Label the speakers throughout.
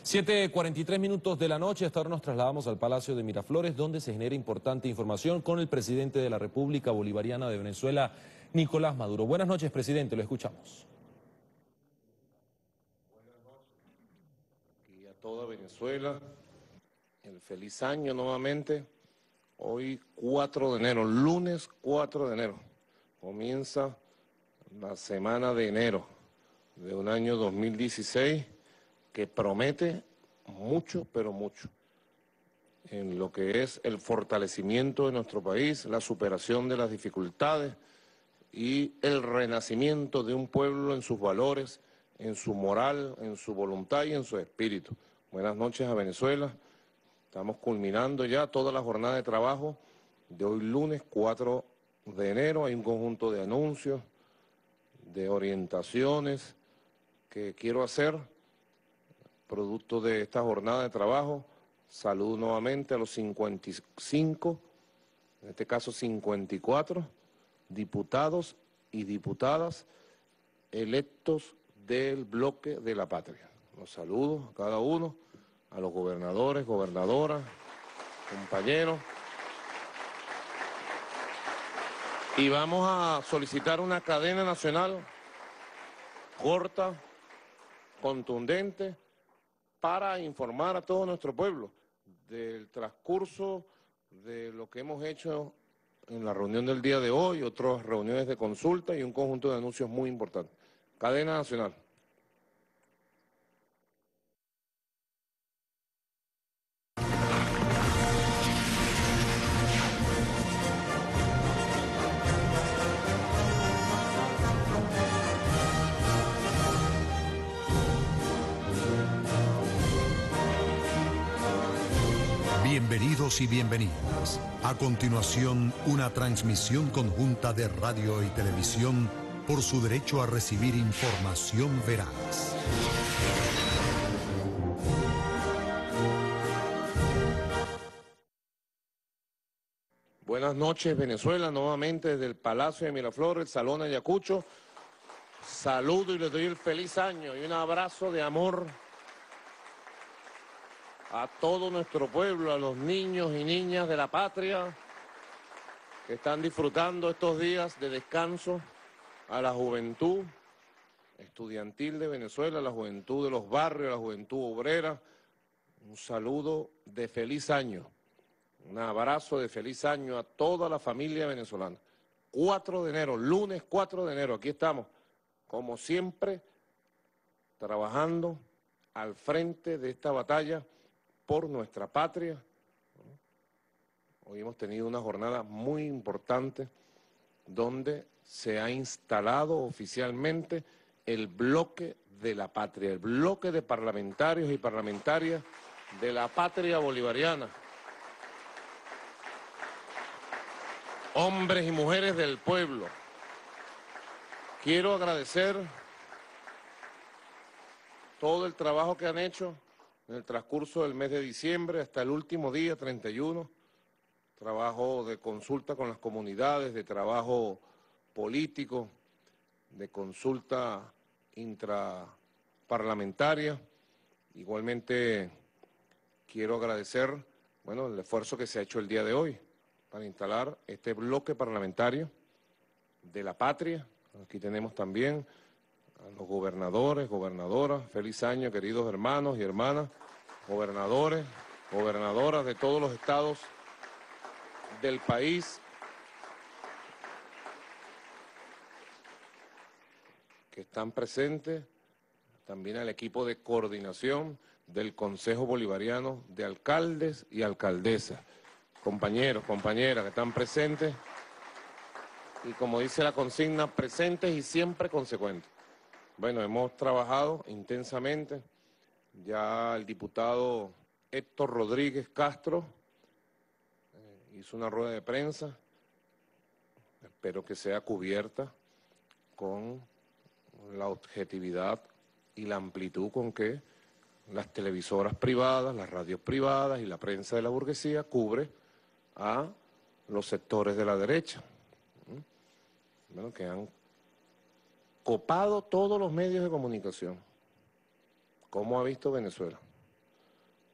Speaker 1: 7:43 de la noche, hasta ahora nos trasladamos al Palacio de Miraflores, donde se genera importante información con el presidente de la República Bolivariana de Venezuela, Nicolás Maduro. Buenas noches, presidente, lo escuchamos.
Speaker 2: Buenas noches. Y a toda Venezuela, el feliz año nuevamente. Hoy 4 de enero, lunes 4 de enero, comienza la semana de enero de un año 2016 que promete mucho, pero mucho, en lo que es el fortalecimiento de nuestro país, la superación de las dificultades y el renacimiento de un pueblo en sus valores, en su moral, en su voluntad y en su espíritu. Buenas noches a Venezuela. Estamos culminando ya toda la jornada de trabajo de hoy lunes 4 de enero. Hay un conjunto de anuncios, de orientaciones que quiero hacer, producto de esta jornada de trabajo. Saludo nuevamente a los 55, en este caso 54, diputados y diputadas electos del bloque de la patria. Los saludo a cada uno, a los gobernadores, gobernadoras, compañeros. Y vamos a solicitar una cadena nacional corta, contundente, para informar a todo nuestro pueblo del transcurso de lo que hemos hecho en la reunión del día de hoy, otras reuniones de consulta y un conjunto de anuncios muy importantes. Cadena nacional.
Speaker 3: Bienvenidos y bienvenidas. A continuación, una transmisión conjunta de radio y televisión por su derecho a recibir información veraz.
Speaker 2: Buenas noches, Venezuela, nuevamente desde el Palacio de Miraflores, el Salón Ayacucho. Saludo y les doy el feliz año y un abrazo de amor a todo nuestro pueblo, a los niños y niñas de la patria que están disfrutando estos días de descanso, a la juventud estudiantil de Venezuela, a la juventud de los barrios, a la juventud obrera. Un saludo de feliz año, un abrazo de feliz año a toda la familia venezolana. 4 de enero, lunes 4 de enero, aquí estamos, como siempre, trabajando al frente de esta batalla por nuestra patria. Hoy hemos tenido una jornada muy importante donde se ha instalado oficialmente el bloque de la patria, el bloque de parlamentarios y parlamentarias de la patria bolivariana. Hombres y mujeres del pueblo. Quiero agradecer todo el trabajo que han hecho en el transcurso del mes de diciembre hasta el último día, 31, trabajo de consulta con las comunidades, de trabajo político, de consulta intraparlamentaria. Igualmente quiero agradecer, bueno, el esfuerzo que se ha hecho el día de hoy para instalar este bloque parlamentario de la patria. Aquí tenemos también a los gobernadores, gobernadoras. Feliz año, queridos hermanos y hermanas, gobernadores, gobernadoras de todos los estados del país que están presentes, también al equipo de coordinación del Consejo Bolivariano de Alcaldes y Alcaldesas, compañeros, compañeras que están presentes y, como dice la consigna, presentes y siempre consecuentes. Bueno, hemos trabajado intensamente. Ya el diputado Héctor Rodríguez Castro hizo una rueda de prensa. Espero que sea cubierta con la objetividad y la amplitud con que las televisoras privadas, las radios privadas y la prensa de la burguesía cubre a los sectores de la derecha, bueno, que han copado todos los medios de comunicación. ¿Cómo ha visto Venezuela?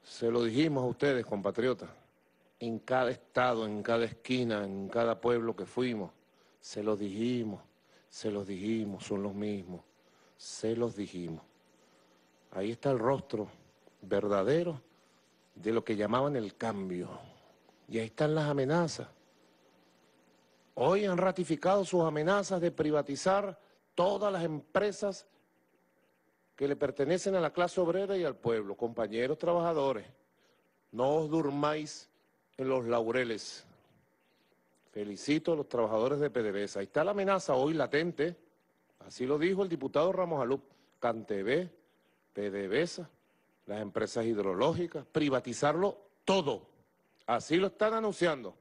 Speaker 2: Se lo dijimos a ustedes, compatriotas, en cada estado, en cada esquina, en cada pueblo que fuimos, se los dijimos, son los mismos, se los dijimos. Ahí está el rostro verdadero de lo que llamaban el cambio. Y ahí están las amenazas. Hoy han ratificado sus amenazas de privatizar todas las empresas que le pertenecen a la clase obrera y al pueblo. Compañeros trabajadores, no os durmáis en los laureles. Felicito a los trabajadores de PDVSA. Ahí está la amenaza hoy latente, así lo dijo el diputado Ramos Alup, CanTV, PDVSA, las empresas hidrológicas, privatizarlo todo. Así lo están anunciando.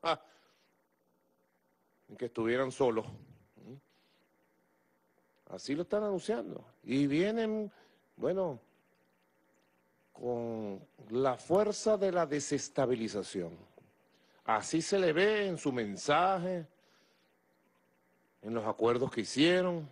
Speaker 2: Que estuvieran solos. Así lo están anunciando. Y vienen, bueno, con la fuerza de la desestabilización. Así se le ve en su mensaje, en los acuerdos que hicieron,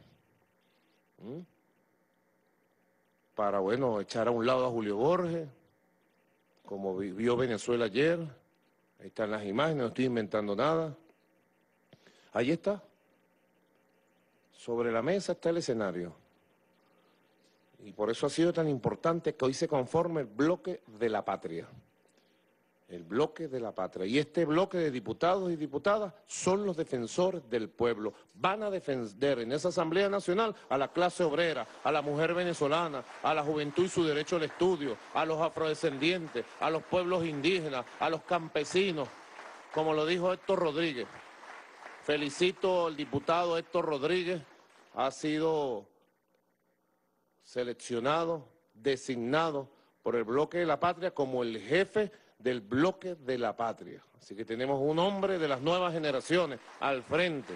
Speaker 2: para, bueno, echar a un lado a Julio Borges, como vivió Venezuela ayer. Ahí están las imágenes, no estoy inventando nada. Ahí está. Sobre la mesa está el escenario. Y por eso ha sido tan importante que hoy se conforme el bloque de la patria. El bloque de la patria. Y este bloque de diputados y diputadas son los defensores del pueblo. Van a defender en esa Asamblea Nacional a la clase obrera, a la mujer venezolana, a la juventud y su derecho al estudio, a los afrodescendientes, a los pueblos indígenas, a los campesinos, como lo dijo Héctor Rodríguez. Felicito al diputado Héctor Rodríguez, ha sido seleccionado, designado por el bloque de la patria como el jefe del bloque de la patria. Así que tenemos un hombre de las nuevas generaciones al frente.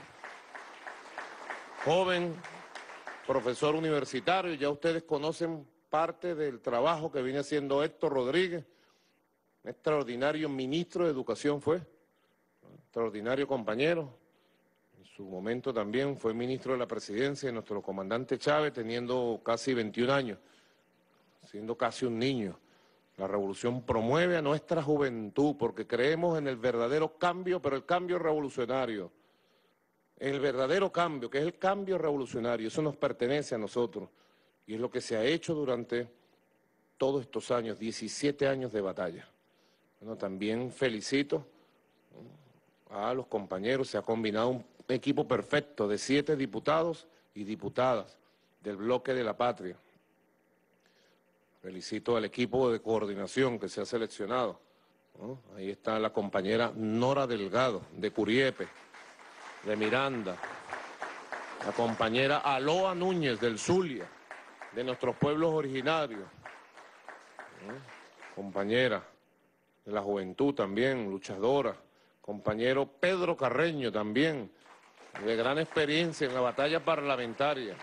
Speaker 2: Joven, profesor universitario, ya ustedes conocen parte del trabajo que viene haciendo Héctor Rodríguez, un extraordinario ministro de Educación fue, extraordinario compañero. En su momento también fue ministro de la presidencia de nuestro comandante Chávez, teniendo casi 21 años, siendo casi un niño. La revolución promueve a nuestra juventud porque creemos en el verdadero cambio, pero el cambio revolucionario. El verdadero cambio, que es el cambio revolucionario, eso nos pertenece a nosotros. Y es lo que se ha hecho durante todos estos años, 17 años de batalla. Bueno, también felicito a los compañeros, se ha combinado un equipo perfecto de 7 diputados y diputadas del bloque de la patria. Felicito al equipo de coordinación que se ha seleccionado, ¿no? Ahí está la compañera Nora Delgado, de Curiepe, de Miranda, la compañera Aloa Núñez, del Zulia, de nuestros pueblos originarios, ¿no? Compañera de la juventud también, luchadora, compañero Pedro Carreño también, de gran experiencia en la batalla parlamentaria.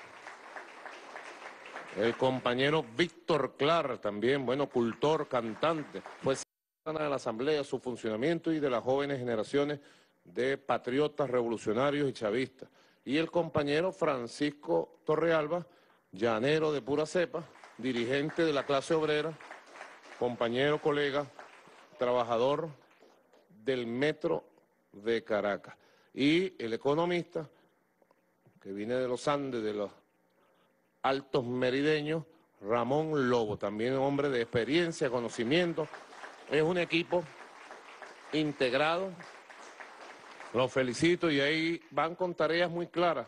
Speaker 2: El compañero Víctor Clar también, bueno, cultor, cantante, fue secretario de la Asamblea, su funcionamiento y de las jóvenes generaciones de patriotas, revolucionarios y chavistas. Y el compañero Francisco Torrealba, llanero de pura cepa, dirigente de la clase obrera, compañero, colega, trabajador del Metro de Caracas. Y el economista, que viene de los Andes, de los Altos Merideños, Ramón Lobo, también un hombre de experiencia, conocimiento. Es un equipo integrado. Los felicito y ahí van con tareas muy claras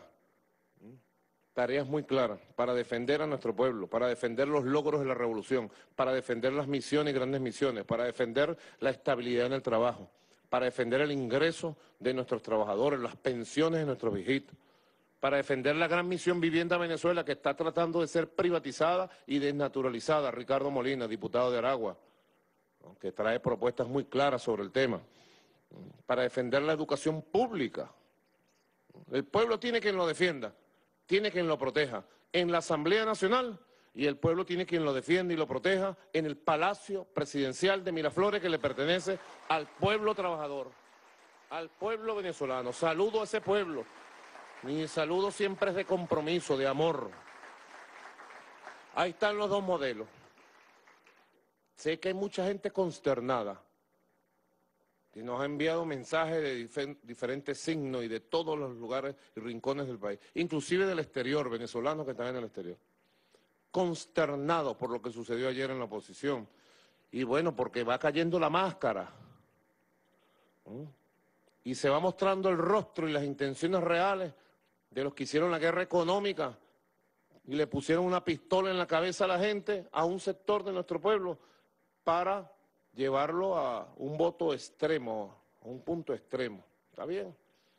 Speaker 2: para defender a nuestro pueblo, para defender los logros de la revolución, para defender las misiones y grandes misiones, para defender la estabilidad en el trabajo, para defender el ingreso de nuestros trabajadores, las pensiones de nuestros viejitos, para defender la gran misión Vivienda Venezuela que está tratando de ser privatizada y desnaturalizada. Ricardo Molina, diputado de Aragua, que trae propuestas muy claras sobre el tema, para defender la educación pública. El pueblo tiene quien lo defienda, tiene quien lo proteja en la Asamblea Nacional y el pueblo tiene quien lo defienda y lo proteja en el Palacio Presidencial de Miraflores, que le pertenece al pueblo trabajador, al pueblo venezolano. Saludo a ese pueblo. Mi saludo siempre es de compromiso, de amor. Ahí están los dos modelos. Sé que hay mucha gente consternada que nos ha enviado mensajes de diferentes signos y de todos los lugares y rincones del país, inclusive del exterior, venezolanos que están en el exterior, consternados por lo que sucedió ayer en la oposición. Y bueno, porque va cayendo la máscara, ¿no? Y se va mostrando el rostro y las intenciones reales de los que hicieron la guerra económica y le pusieron una pistola en la cabeza a la gente, a un sector de nuestro pueblo, para llevarlo a un voto extremo, a un punto extremo. ¿Está bien?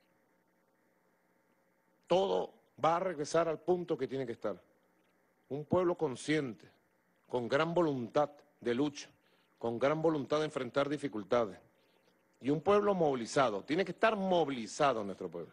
Speaker 2: Todo va a regresar al punto que tiene que estar. Un pueblo consciente, con gran voluntad de lucha, con gran voluntad de enfrentar dificultades. Y un pueblo movilizado. Tiene que estar movilizado nuestro pueblo.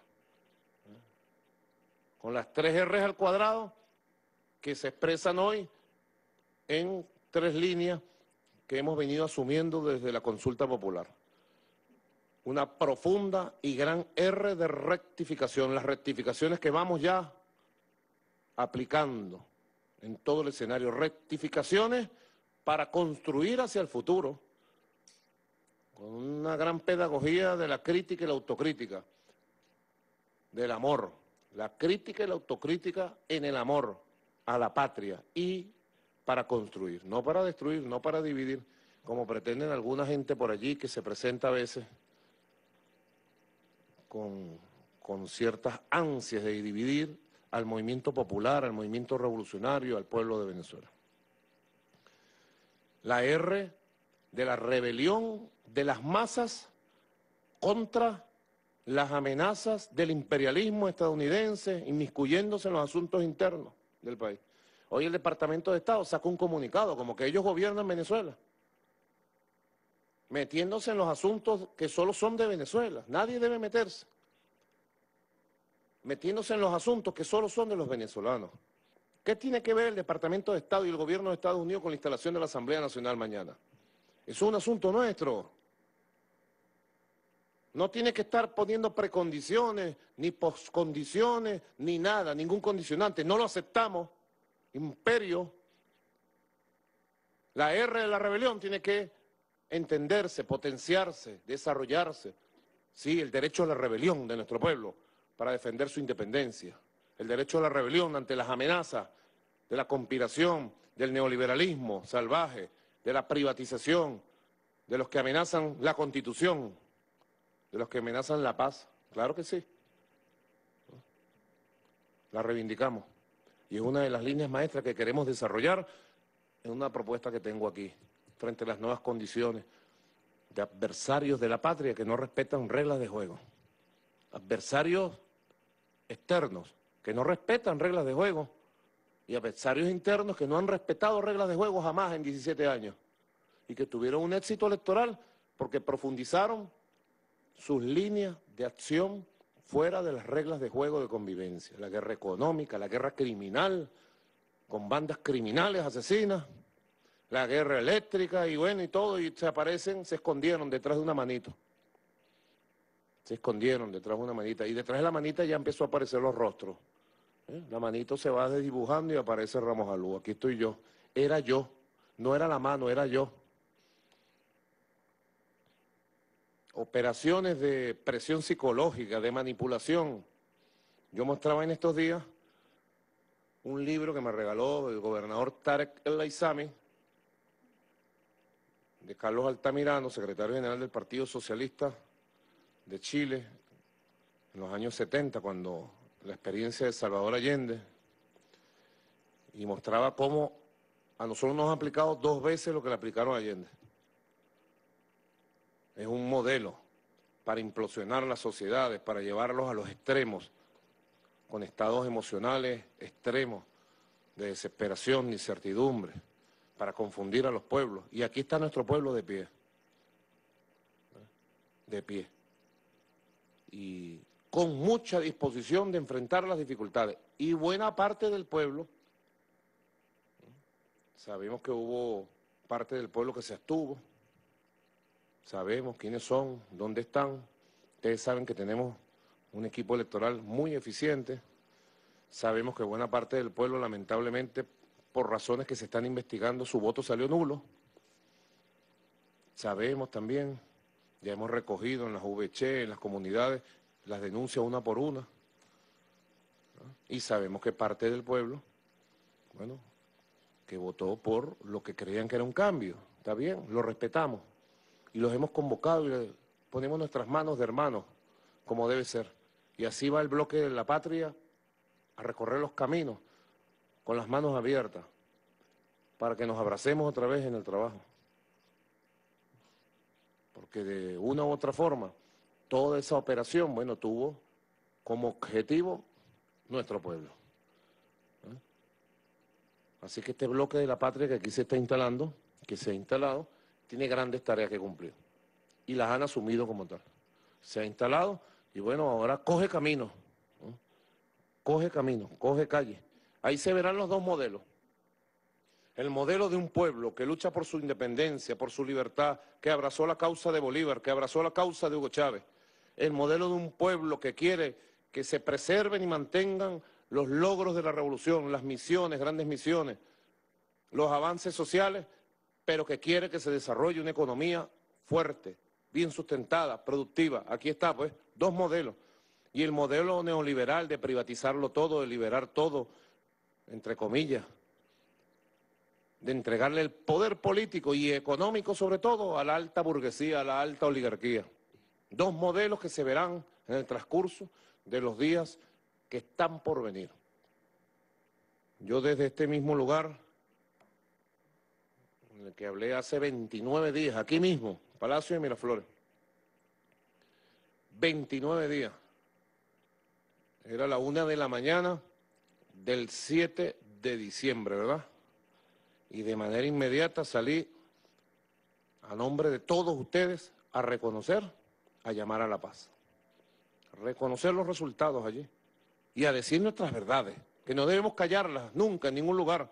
Speaker 2: Con las 3 R's al cuadrado que se expresan hoy en 3 líneas que hemos venido asumiendo desde la consulta popular. Una profunda y gran R de rectificación, las rectificaciones que vamos ya aplicando en todo el escenario, rectificaciones para construir hacia el futuro, con una gran pedagogía de la crítica y la autocrítica, del amor, la crítica y la autocrítica en el amor a la patria y para construir, no para destruir, no para dividir, como pretenden alguna gente por allí que se presenta a veces con ciertas ansias de dividir al movimiento popular, al movimiento revolucionario, al pueblo de Venezuela. La R de la rebelión de las masas contra las amenazas del imperialismo estadounidense inmiscuyéndose en los asuntos internos del país. Hoy el Departamento de Estado sacó un comunicado como que ellos gobiernan Venezuela, metiéndose en los asuntos que solo son de Venezuela. Nadie debe meterse. Metiéndose en los asuntos que solo son de los venezolanos. ¿Qué tiene que ver el Departamento de Estado y el gobierno de Estados Unidos con la instalación de la Asamblea Nacional mañana? Es un asunto nuestro. No tiene que estar poniendo precondiciones, ni poscondiciones, ni nada, ningún condicionante. No lo aceptamos. Imperio. La R de la rebelión tiene que entenderse, potenciarse, desarrollarse. Sí, el derecho a la rebelión de nuestro pueblo para defender su independencia. El derecho a la rebelión ante las amenazas de la conspiración, del neoliberalismo salvaje, de la privatización, de los que amenazan la Constitución, de los que amenazan la paz. Claro que sí. La reivindicamos. Y es una de las líneas maestras que queremos desarrollar en una propuesta que tengo aquí, frente a las nuevas condiciones de adversarios de la patria que no respetan reglas de juego. Adversarios externos que no respetan reglas de juego y adversarios internos que no han respetado reglas de juego jamás en 17 años y que tuvieron un éxito electoral porque profundizaron sus líneas de acción fuera de las reglas de juego de convivencia. La guerra económica, la guerra criminal, con bandas criminales asesinas, la guerra eléctrica y bueno y todo, y se aparecen, se escondieron detrás de una manito. Se escondieron detrás de una manita y detrás de la manita ya empezó a aparecer los rostros. La manito se va desdibujando y aparece Ramos Alú. Aquí estoy yo. Era yo. No era la mano, era yo. Operaciones de presión psicológica, de manipulación. Yo mostraba en estos días un libro que me regaló el gobernador Tarek El Aizami, de Carlos Altamirano, secretario general del Partido Socialista de Chile, en los años 70, cuando la experiencia de Salvador Allende, y mostraba cómo a nosotros nos han aplicado 2 veces lo que le aplicaron a Allende. Es un modelo para implosionar las sociedades, para llevarlos a los extremos, con estados emocionales extremos, de desesperación, de incertidumbre, para confundir a los pueblos. Y aquí está nuestro pueblo de pie. De pie. Y con mucha disposición de enfrentar las dificultades. Y buena parte del pueblo, sabemos que hubo parte del pueblo que se abstuvo, sabemos quiénes son, dónde están. Ustedes saben que tenemos un equipo electoral muy eficiente. Sabemos que buena parte del pueblo, lamentablemente, por razones que se están investigando, su voto salió nulo. Sabemos también, ya hemos recogido en las VC, en las comunidades, las denuncias una por una, ¿no? Y sabemos que parte del pueblo, bueno, que votó por lo que creían que era un cambio. Está bien, lo respetamos y los hemos convocado y le ponemos nuestras manos de hermanos, como debe ser. Y así va el bloque de la patria a recorrer los caminos con las manos abiertas para que nos abracemos otra vez en el trabajo. Porque de una u otra forma, toda esa operación, bueno, tuvo como objetivo nuestro pueblo. Así que este bloque de la patria que aquí se está instalando, que se ha instalado, tiene grandes tareas que cumplir. Y las han asumido como tal. Se ha instalado y bueno, ahora coge camino, ¿no? Coge camino, coge calle. Ahí se verán los dos modelos. El modelo de un pueblo que lucha por su independencia, por su libertad, que abrazó la causa de Bolívar, que abrazó la causa de Hugo Chávez. El modelo de un pueblo que quiere que se preserven y mantengan los logros de la revolución, las misiones, grandes misiones, los avances sociales, pero que quiere que se desarrolle una economía fuerte, bien sustentada, productiva. Aquí está, pues, dos modelos. Y el modelo neoliberal de privatizarlo todo, de liberar todo, entre comillas, de entregarle el poder político y económico, sobre todo, a la alta burguesía, a la alta oligarquía. Dos modelos que se verán en el transcurso de los días que están por venir. Yo desde este mismo lugar, en el que hablé hace 29 días, aquí mismo, Palacio de Miraflores, 29 días, era la 1 de la mañana del 7 de diciembre, ¿verdad? Y de manera inmediata salí a nombre de todos ustedes a reconocer, a llamar a la paz. Reconocer los resultados allí y a decir nuestras verdades, que no debemos callarlas nunca, en ningún lugar.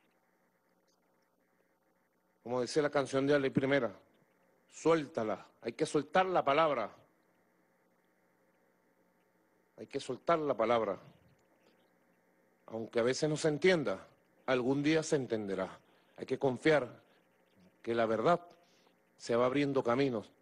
Speaker 2: Como dice la canción de Ali Primera, suéltala, hay que soltar la palabra. Hay que soltar la palabra. Aunque a veces no se entienda, algún día se entenderá. Hay que confiar que la verdad se va abriendo caminos.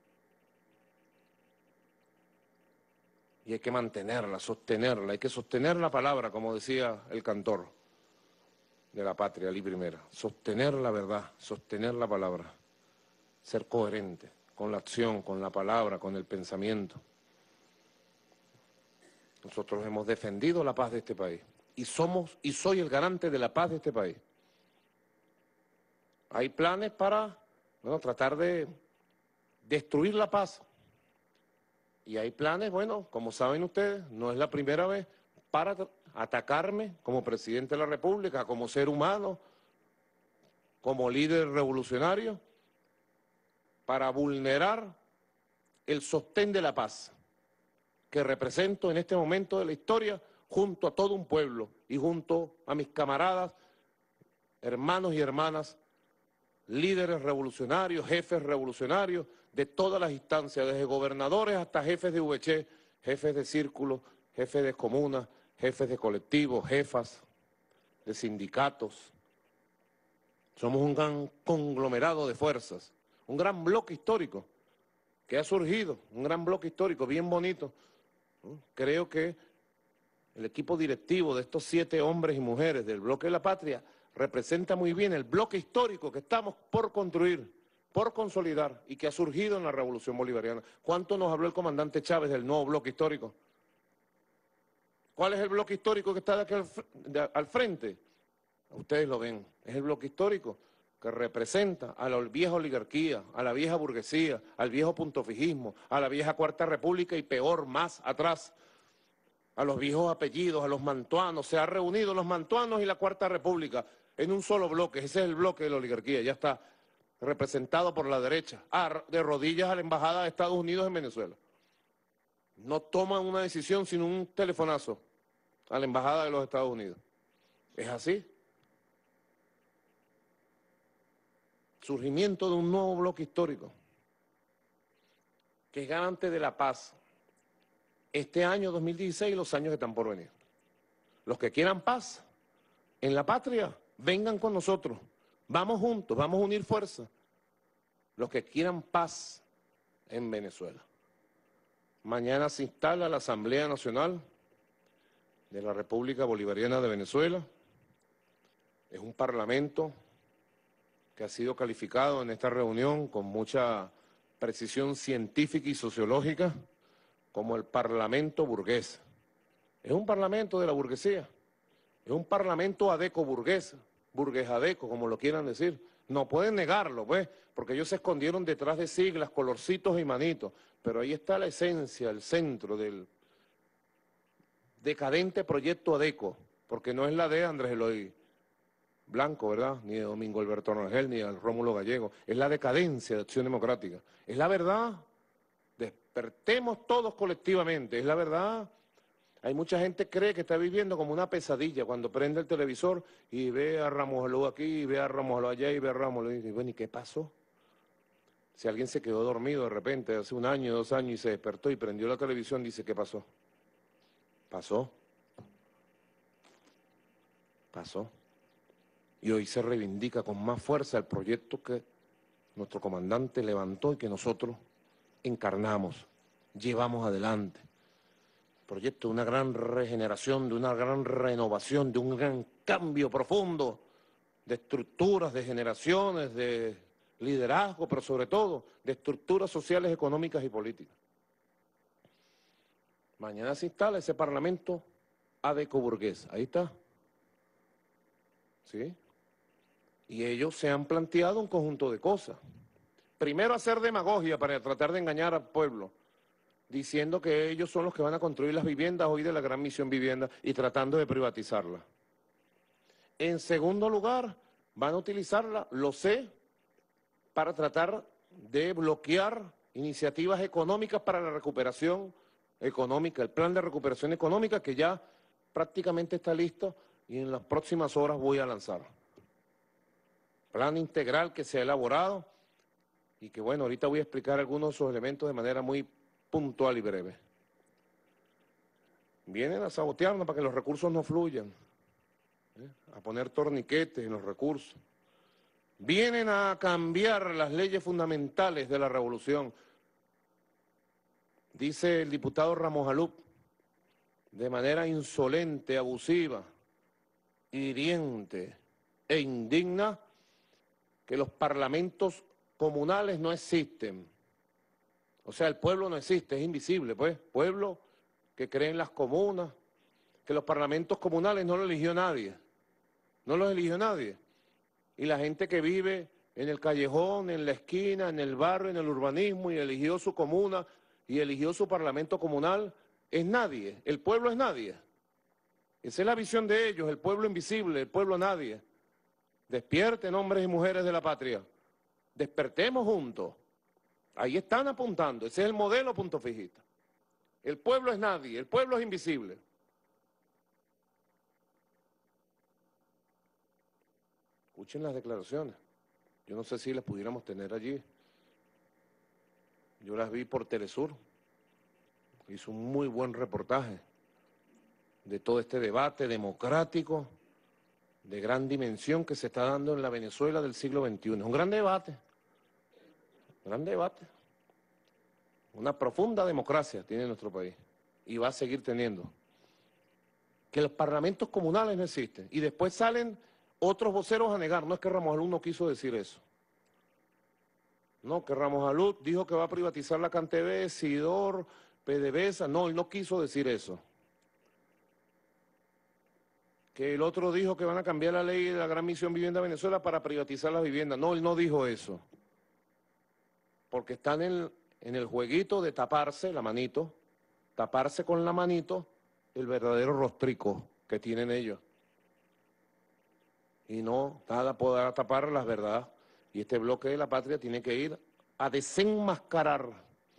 Speaker 2: Y hay que mantenerla, sostenerla, hay que sostener la palabra, como decía el cantor de la patria, Ali Primera. Sostener la verdad, sostener la palabra. Ser coherente con la acción, con la palabra, con el pensamiento. Nosotros hemos defendido la paz de este país. Y soy el garante de la paz de este país. Hay planes para, bueno, tratar de destruir la paz. Y hay planes, bueno, como saben ustedes, no es la primera vez, para atacarme como presidente de la República, como ser humano, como líder revolucionario, para vulnerar el sostén de la paz que represento en este momento de la historia junto a todo un pueblo y junto a mis camaradas, hermanos y hermanas, líderes revolucionarios, jefes revolucionarios, de todas las instancias, desde gobernadores hasta jefes de VC, jefes de círculos, jefes de comunas, jefes de colectivos, jefas de sindicatos. Somos un gran conglomerado de fuerzas, un gran bloque histórico que ha surgido, un gran bloque histórico bien bonito. Creo que el equipo directivo de estos 7 hombres y mujeres del bloque de la patria representa muy bien el bloque histórico que estamos por construir, por consolidar y que ha surgido en la Revolución Bolivariana. ¿Cuánto nos habló el comandante Chávez del nuevo bloque histórico? ¿Cuál es el bloque histórico que está de aquí al frente? Ustedes lo ven, es el bloque histórico que representa a la vieja oligarquía, a la vieja burguesía, al viejo puntofijismo, a la vieja Cuarta República y peor, más atrás, a los viejos apellidos, a los mantuanos. Se han reunido los mantuanos y la Cuarta República en un solo bloque. Ese es el bloque de la oligarquía, ya está representado por la derecha, de rodillas a la Embajada de Estados Unidos en Venezuela. No toman una decisión sin un telefonazo a la Embajada de los Estados Unidos. Es así. Surgimiento de un nuevo bloque histórico que es garante de la paz este año 2016 y los años que están por venir. Los que quieran paz en la patria, vengan con nosotros. Vamos juntos, vamos a unir fuerzas. los que quieran paz en Venezuela. Mañana se instala la Asamblea Nacional de la República Bolivariana de Venezuela. Es un parlamento que ha sido calificado en esta reunión con mucha precisión científica y sociológica como el parlamento burgués. Es un parlamento de la burguesía, es un parlamento adeco-burgués, burgués-adeco, como lo quieran decir. No pueden negarlo, pues, porque ellos se escondieron detrás de siglas, colorcitos y manitos, pero ahí está la esencia, el centro del decadente proyecto adeco, porque no es la de Andrés Eloy Blanco, ¿verdad?, ni de Domingo Alberto Rangel, ni de Rómulo Gallego. Es la decadencia de Acción Democrática. Es la verdad. Despertemos todos colectivamente, es la verdad. Hay mucha gente que cree que está viviendo como una pesadilla cuando prende el televisor y ve a Ramos Aló aquí, y ve a Ramos Aló allá, y ve a Ramos Aló y dice, bueno, ¿y qué pasó? Si alguien se quedó dormido de repente hace 1 año, 2 años y se despertó y prendió la televisión, dice, ¿qué pasó? Pasó. Pasó. Y hoy se reivindica con más fuerza el proyecto que nuestro comandante levantó y que nosotros encarnamos, llevamos adelante. Proyecto de una gran regeneración, de una gran renovación, de un gran cambio profundo de estructuras, de generaciones, de liderazgo, pero sobre todo de estructuras sociales, económicas y políticas. Mañana se instala ese parlamento adeco-burgués, ahí está. ¿Sí? Y ellos se han planteado un conjunto de cosas. Primero, hacer demagogia para tratar de engañar al pueblo, diciendo que ellos son los que van a construir las viviendas hoy de la Gran Misión Vivienda y tratando de privatizarla. En segundo lugar, van a utilizarla, lo sé, para tratar de bloquear iniciativas económicas para la recuperación económica, el plan de recuperación económica que ya prácticamente está listo y en las próximas horas voy a lanzar. Plan integral que se ha elaborado y que, bueno, ahorita voy a explicar algunos de esos elementos de manera muy puntual y breve. Vienen a sabotearnos para que los recursos no fluyan, a poner torniquetes en los recursos. Vienen a cambiar las leyes fundamentales de la revolución. Dice el diputado Ramos Alup, de manera insolente, abusiva, hiriente e indigna, que los parlamentos comunales no existen. O sea, el pueblo no existe, es invisible, pues. Pueblo que cree en las comunas, que los parlamentos comunales no lo eligió nadie. No los eligió nadie. Y la gente que vive en el callejón, en la esquina, en el barrio, en el urbanismo, y eligió su comuna, y eligió su parlamento comunal, es nadie. El pueblo es nadie. Esa es la visión de ellos, el pueblo invisible, el pueblo nadie. Despierten, hombres y mujeres de la patria. Despertemos juntos. Ahí están apuntando. Ese es el modelo punto fijista. El pueblo es nadie, el pueblo es invisible. Escuchen las declaraciones. Yo no sé si las pudiéramos tener allí. Yo las vi por Telesur. Hizo un muy buen reportaje de todo este debate democrático de gran dimensión que se está dando en la Venezuela del siglo XXI. Es un gran debate, una profunda democracia tiene nuestro país y va a seguir teniendo. Que los parlamentos comunales no existen y después salen otros voceros a negar. No es que Ramos Alud no quiso decir eso. No, que Ramos Alud dijo que va a privatizar la CanTV, Sidor, PDVSA. No, él no quiso decir eso. Que el otro dijo que van a cambiar la ley de la Gran Misión Vivienda Venezuela para privatizar las viviendas. No, él no dijo eso. Porque están en el jueguito de taparse la manito, taparse con la manito el verdadero rostrico que tienen ellos. Y no, nada podrá tapar las verdades. Y este bloque de la patria tiene que ir a desenmascarar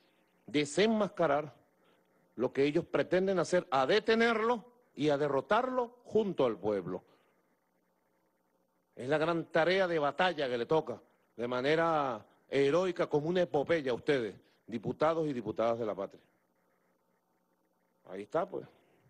Speaker 2: lo que ellos pretenden hacer, a detenerlo y a derrotarlo junto al pueblo. Es la gran tarea de batalla que le toca, de manera heroica, como una epopeya a ustedes, diputados y diputadas de la patria. Ahí está, pues.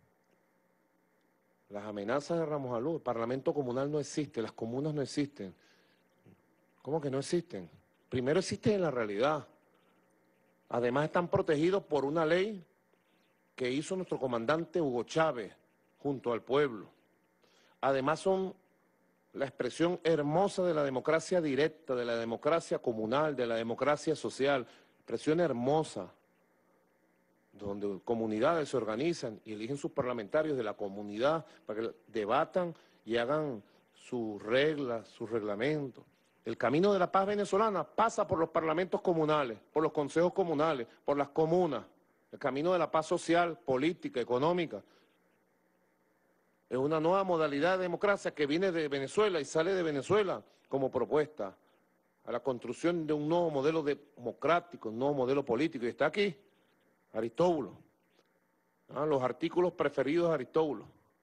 Speaker 2: Las amenazas de Ramos Alud, el Parlamento comunal no existe, las comunas no existen. ¿Cómo que no existen? Primero existen en la realidad. Además están protegidos por una ley que hizo nuestro comandante Hugo Chávez junto al pueblo. Además son la expresión hermosa de la democracia directa, de la democracia comunal, de la democracia social, expresión hermosa, donde comunidades se organizan y eligen sus parlamentarios de la comunidad para que debatan y hagan sus reglas, sus reglamentos. El camino de la paz venezolana pasa por los parlamentos comunales, por los consejos comunales, por las comunas. El camino de la paz social, política, económica. Es una nueva modalidad de democracia que viene de Venezuela y sale de Venezuela como propuesta a la construcción de un nuevo modelo democrático, un nuevo modelo político. Y está aquí Aristóbulo, los artículos preferidos de Aristóbulo.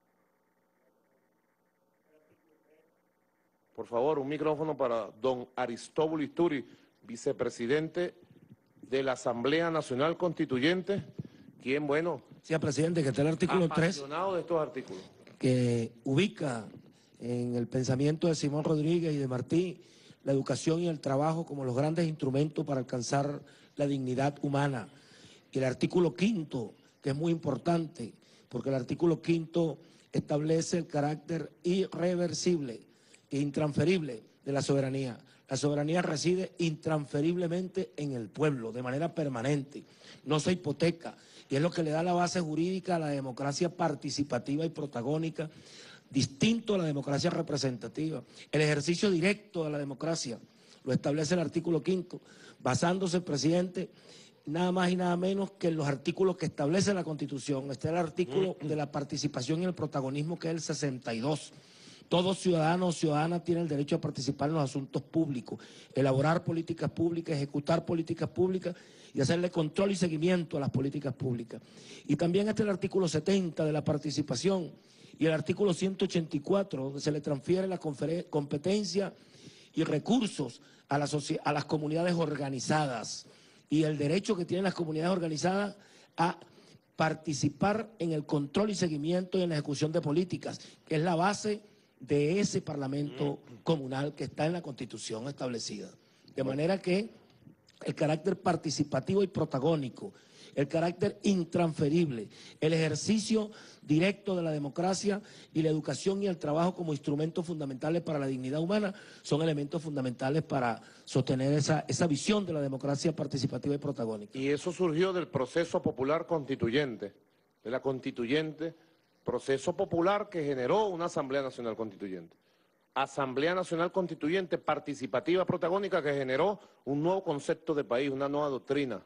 Speaker 2: Por favor, un micrófono para don Aristóbulo Isturi, vicepresidente de la Asamblea Nacional Constituyente, quien, bueno,
Speaker 4: Señor presidente, que está el artículo 3,
Speaker 2: apasionado de estos artículos.
Speaker 4: que ubica en el pensamiento de Simón Rodríguez y de Martí la educación y el trabajo como los grandes instrumentos para alcanzar la dignidad humana. Y el artículo 5, que es muy importante, porque el artículo 5 establece el carácter irreversible e intransferible de la soberanía. La soberanía reside intransferiblemente en el pueblo, de manera permanente, no se hipoteca, y es lo que le da la base jurídica a la democracia participativa y protagónica, distinto a la democracia representativa. El ejercicio directo de la democracia lo establece el artículo 5, basándose, presidente, nada más y nada menos que en los artículos que establece la Constitución. Este es el artículo de la participación y el protagonismo, que es el 62. Todo ciudadano o ciudadana tiene el derecho a participar en los asuntos públicos, elaborar políticas públicas, ejecutar políticas públicas y hacerle control y seguimiento a las políticas públicas. Y también está el artículo 70 de la participación y el artículo 184, donde se le transfiere la competencia y recursos a las comunidades organizadas y el derecho que tienen las comunidades organizadas a participar en el control y seguimiento y en la ejecución de políticas, que es la base de ese parlamento comunal que está en la Constitución establecida. De manera que el carácter participativo y protagónico, el carácter intransferible, el ejercicio directo de la democracia y la educación y el trabajo como instrumentos fundamentales para la dignidad humana son elementos fundamentales para sostener esa visión de la democracia participativa y protagónica.
Speaker 2: Y eso surgió del proceso popular constituyente, de la constituyente, proceso popular que generó una Asamblea Nacional Constituyente. Asamblea Nacional Constituyente participativa protagónica que generó un nuevo concepto de país, una nueva doctrina,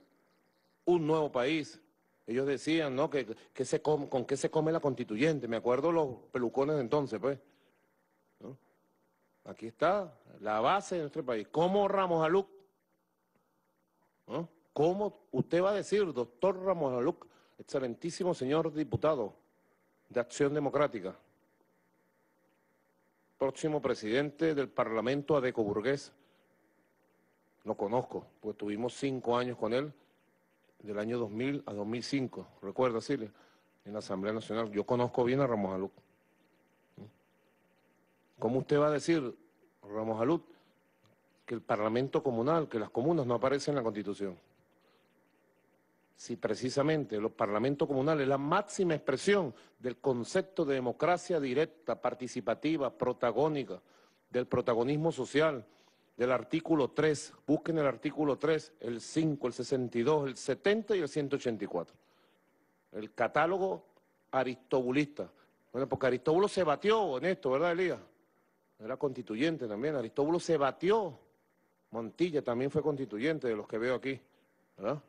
Speaker 2: un nuevo país. Ellos decían, ¿no?, con qué se come la constituyente. Me acuerdo los pelucones de entonces, pues, ¿no? Aquí está la base de nuestro país. ¿Cómo Ramos Aluc? ¿No? ¿Cómo usted va a decir, doctor Ramos Aluc, excelentísimo señor diputado de Acción Democrática, próximo presidente del Parlamento Adeco Burgués? Lo conozco, pues tuvimos 5 años con él, del año 2000 a 2005, recuerda, Silvia, en la Asamblea Nacional. Yo conozco bien a Ramos Aluc. ¿Cómo usted va a decir, Ramos Aluc, que el Parlamento Comunal, que las comunas no aparecen en la Constitución? Si precisamente los parlamentos comunales es la máxima expresión del concepto de democracia directa, participativa, protagónica, del protagonismo social, del artículo 3, busquen el artículo 3, el 5, el 62, el 70 y el 184. El catálogo aristobulista. Bueno, porque Aristóbulo se batió en esto, ¿verdad, Elías? Era constituyente también, Aristóbulo se batió. Montilla también fue constituyente, de los que veo aquí, ¿verdad?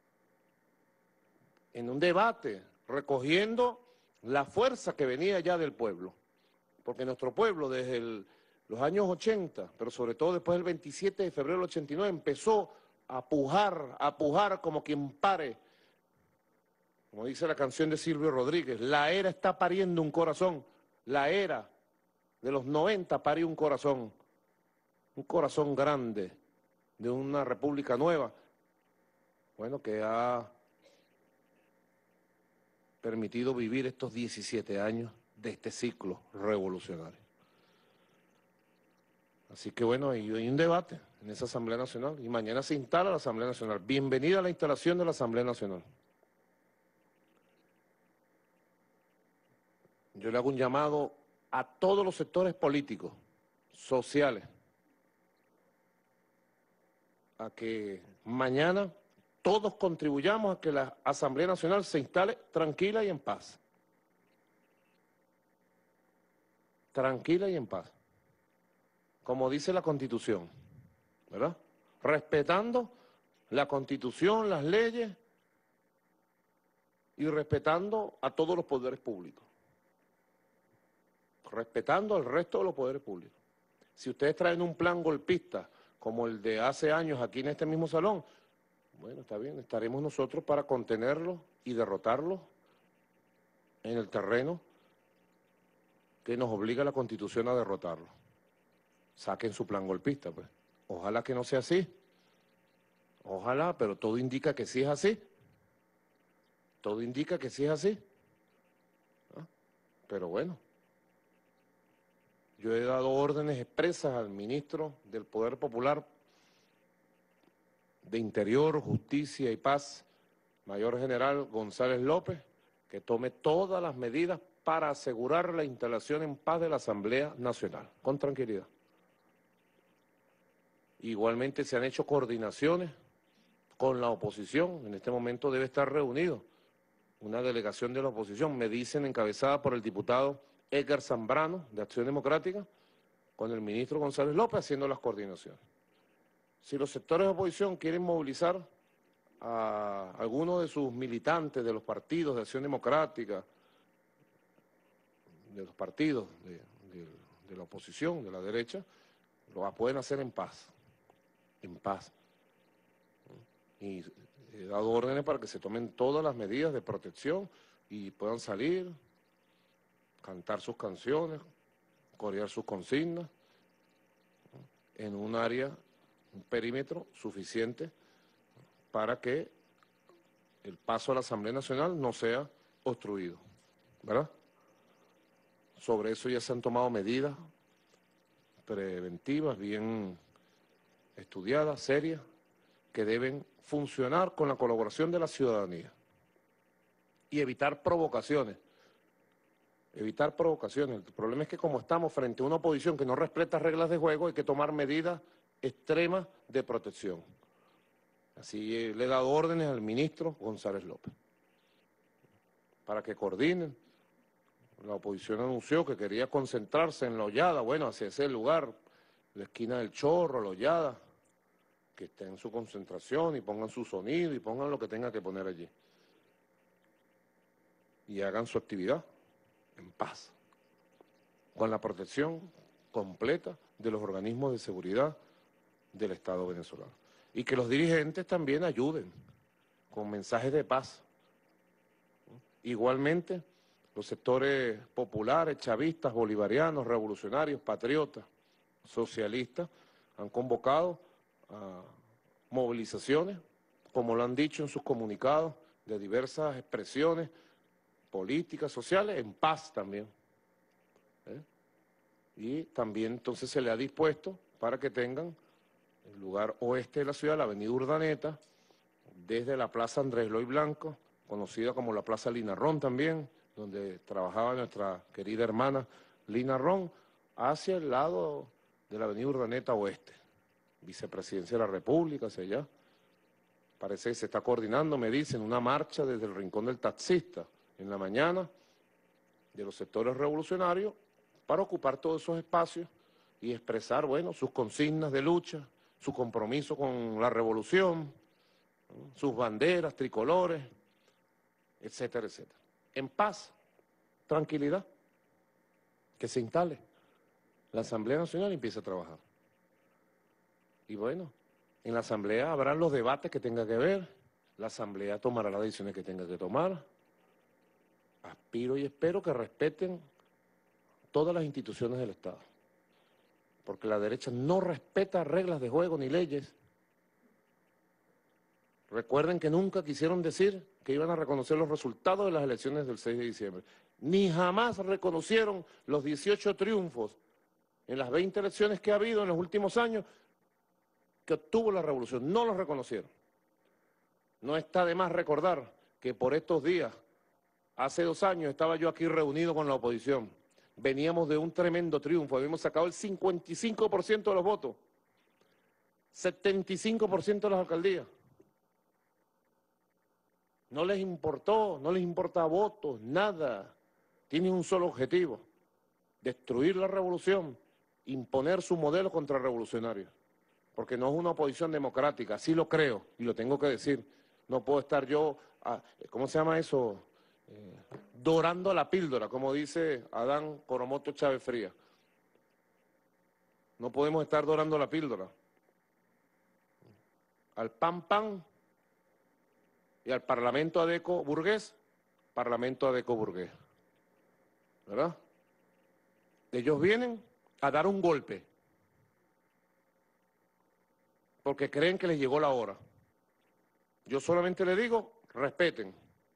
Speaker 2: En un debate, recogiendo la fuerza que venía ya del pueblo. Porque nuestro pueblo desde los años 80, pero sobre todo después del 27 de febrero del 89, empezó a pujar como quien pare. Como dice la canción de Silvio Rodríguez, la era está pariendo un corazón. La era de los 90 parió un corazón grande de una república nueva, bueno, que ha permitido vivir estos 17 años de este ciclo revolucionario. Así que bueno, hay un debate en esa Asamblea Nacional y mañana se instala la Asamblea Nacional. Bienvenida a la instalación de la Asamblea Nacional. Yo le hago un llamado a todos los sectores políticos, sociales, a que mañana todos contribuyamos a que la Asamblea Nacional se instale tranquila y en paz. Tranquila y en paz. Como dice la Constitución, ¿verdad? Respetando la Constitución, las leyes y respetando a todos los poderes públicos. Respetando al resto de los poderes públicos. Si ustedes traen un plan golpista como el de hace años aquí en este mismo salón, bueno, está bien, estaremos nosotros para contenerlo y derrotarlo en el terreno que nos obliga la Constitución a derrotarlo. Saquen su plan golpista, pues. Ojalá que no sea así. Ojalá, pero todo indica que sí es así. Todo indica que sí es así. ¿Ah? Pero bueno. Yo he dado órdenes expresas al ministro del Poder Popular de Interior, Justicia y Paz, Mayor General González López, que tome todas las medidas para asegurar la instalación en paz de la Asamblea Nacional, con tranquilidad. Igualmente se han hecho coordinaciones con la oposición. En este momento debe estar reunido una delegación de la oposición, me dicen, encabezada por el diputado Edgar Zambrano, de Acción Democrática, con el ministro González López haciendo las coordinaciones. Si los sectores de oposición quieren movilizar a algunos de sus militantes de los partidos de Acción Democrática, de los partidos de la oposición, de la derecha, lo pueden hacer en paz. En paz. Y he dado órdenes para que se tomen todas las medidas de protección y puedan salir, cantar sus canciones, corear sus consignas, en un área, un perímetro suficiente para que el paso a la Asamblea Nacional no sea obstruido, ¿verdad? Sobre eso ya se han tomado medidas preventivas, bien estudiadas, serias, que deben funcionar con la colaboración de la ciudadanía y evitar provocaciones. Evitar provocaciones. El problema es que como estamos frente a una oposición que no respeta reglas de juego, hay que tomar medidas extremas de protección. Así le he dado órdenes al ministro González López para que coordinen. La oposición anunció que quería concentrarse en La Hollada, bueno, hacia ese lugar, la esquina del Chorro, La Hollada, que estén en su concentración y pongan su sonido y pongan lo que tengan que poner allí. Y hagan su actividad en paz, con la protección completa de los organismos de seguridad del Estado venezolano. Y que los dirigentes también ayuden con mensajes de paz. Igualmente, los sectores populares, chavistas, bolivarianos, revolucionarios, patriotas, socialistas, han convocado a movilizaciones, como lo han dicho en sus comunicados, de diversas expresiones políticas, sociales, en paz también. Y también entonces se le ha dispuesto para que tengan el lugar oeste de la ciudad, la avenida Urdaneta, desde la plaza Andrés Eloy Blanco, conocida como la plaza Lina Ron también, donde trabajaba nuestra querida hermana Lina Ron, hacia el lado de la avenida Urdaneta Oeste, Vicepresidencia de la República, hacia allá. Parece que se está coordinando, me dicen, una marcha desde el Rincón del Taxista en la mañana de los sectores revolucionarios para ocupar todos esos espacios y expresar, bueno, sus consignas de lucha, su compromiso con la revolución, sus banderas, tricolores, etcétera, etcétera. En paz, tranquilidad, que se instale la Asamblea Nacional y empiece a trabajar. Y bueno, en la Asamblea habrán los debates que tenga que ver, la Asamblea tomará las decisiones que tenga que tomar. Aspiro y espero que respeten todas las instituciones del Estado, porque la derecha no respeta reglas de juego ni leyes. Recuerden que nunca quisieron decir que iban a reconocer los resultados de las elecciones del 6 de diciembre, ni jamás reconocieron los 18 triunfos en las 20 elecciones que ha habido en los últimos años que obtuvo la revolución. No los reconocieron. No está de más recordar que por estos días, hace 2 años, estaba yo aquí reunido con la oposición. Veníamos de un tremendo triunfo, habíamos sacado el 55% de los votos, 75% de las alcaldías. No les importó, no les importa votos, nada. Tienen un solo objetivo: destruir la revolución, imponer su modelo contrarrevolucionario. Porque no es una oposición democrática, así lo creo y lo tengo que decir. No puedo estar yo, ¿cómo se llama eso? Dorando la píldora, como dice Adán Coromoto Chávez Frías. No podemos estar dorando la píldora. Al pan pan y al parlamento adeco burgués, parlamento adeco burgués. ¿Verdad? Ellos vienen a dar un golpe porque creen que les llegó la hora. Yo solamente les digo, respeten.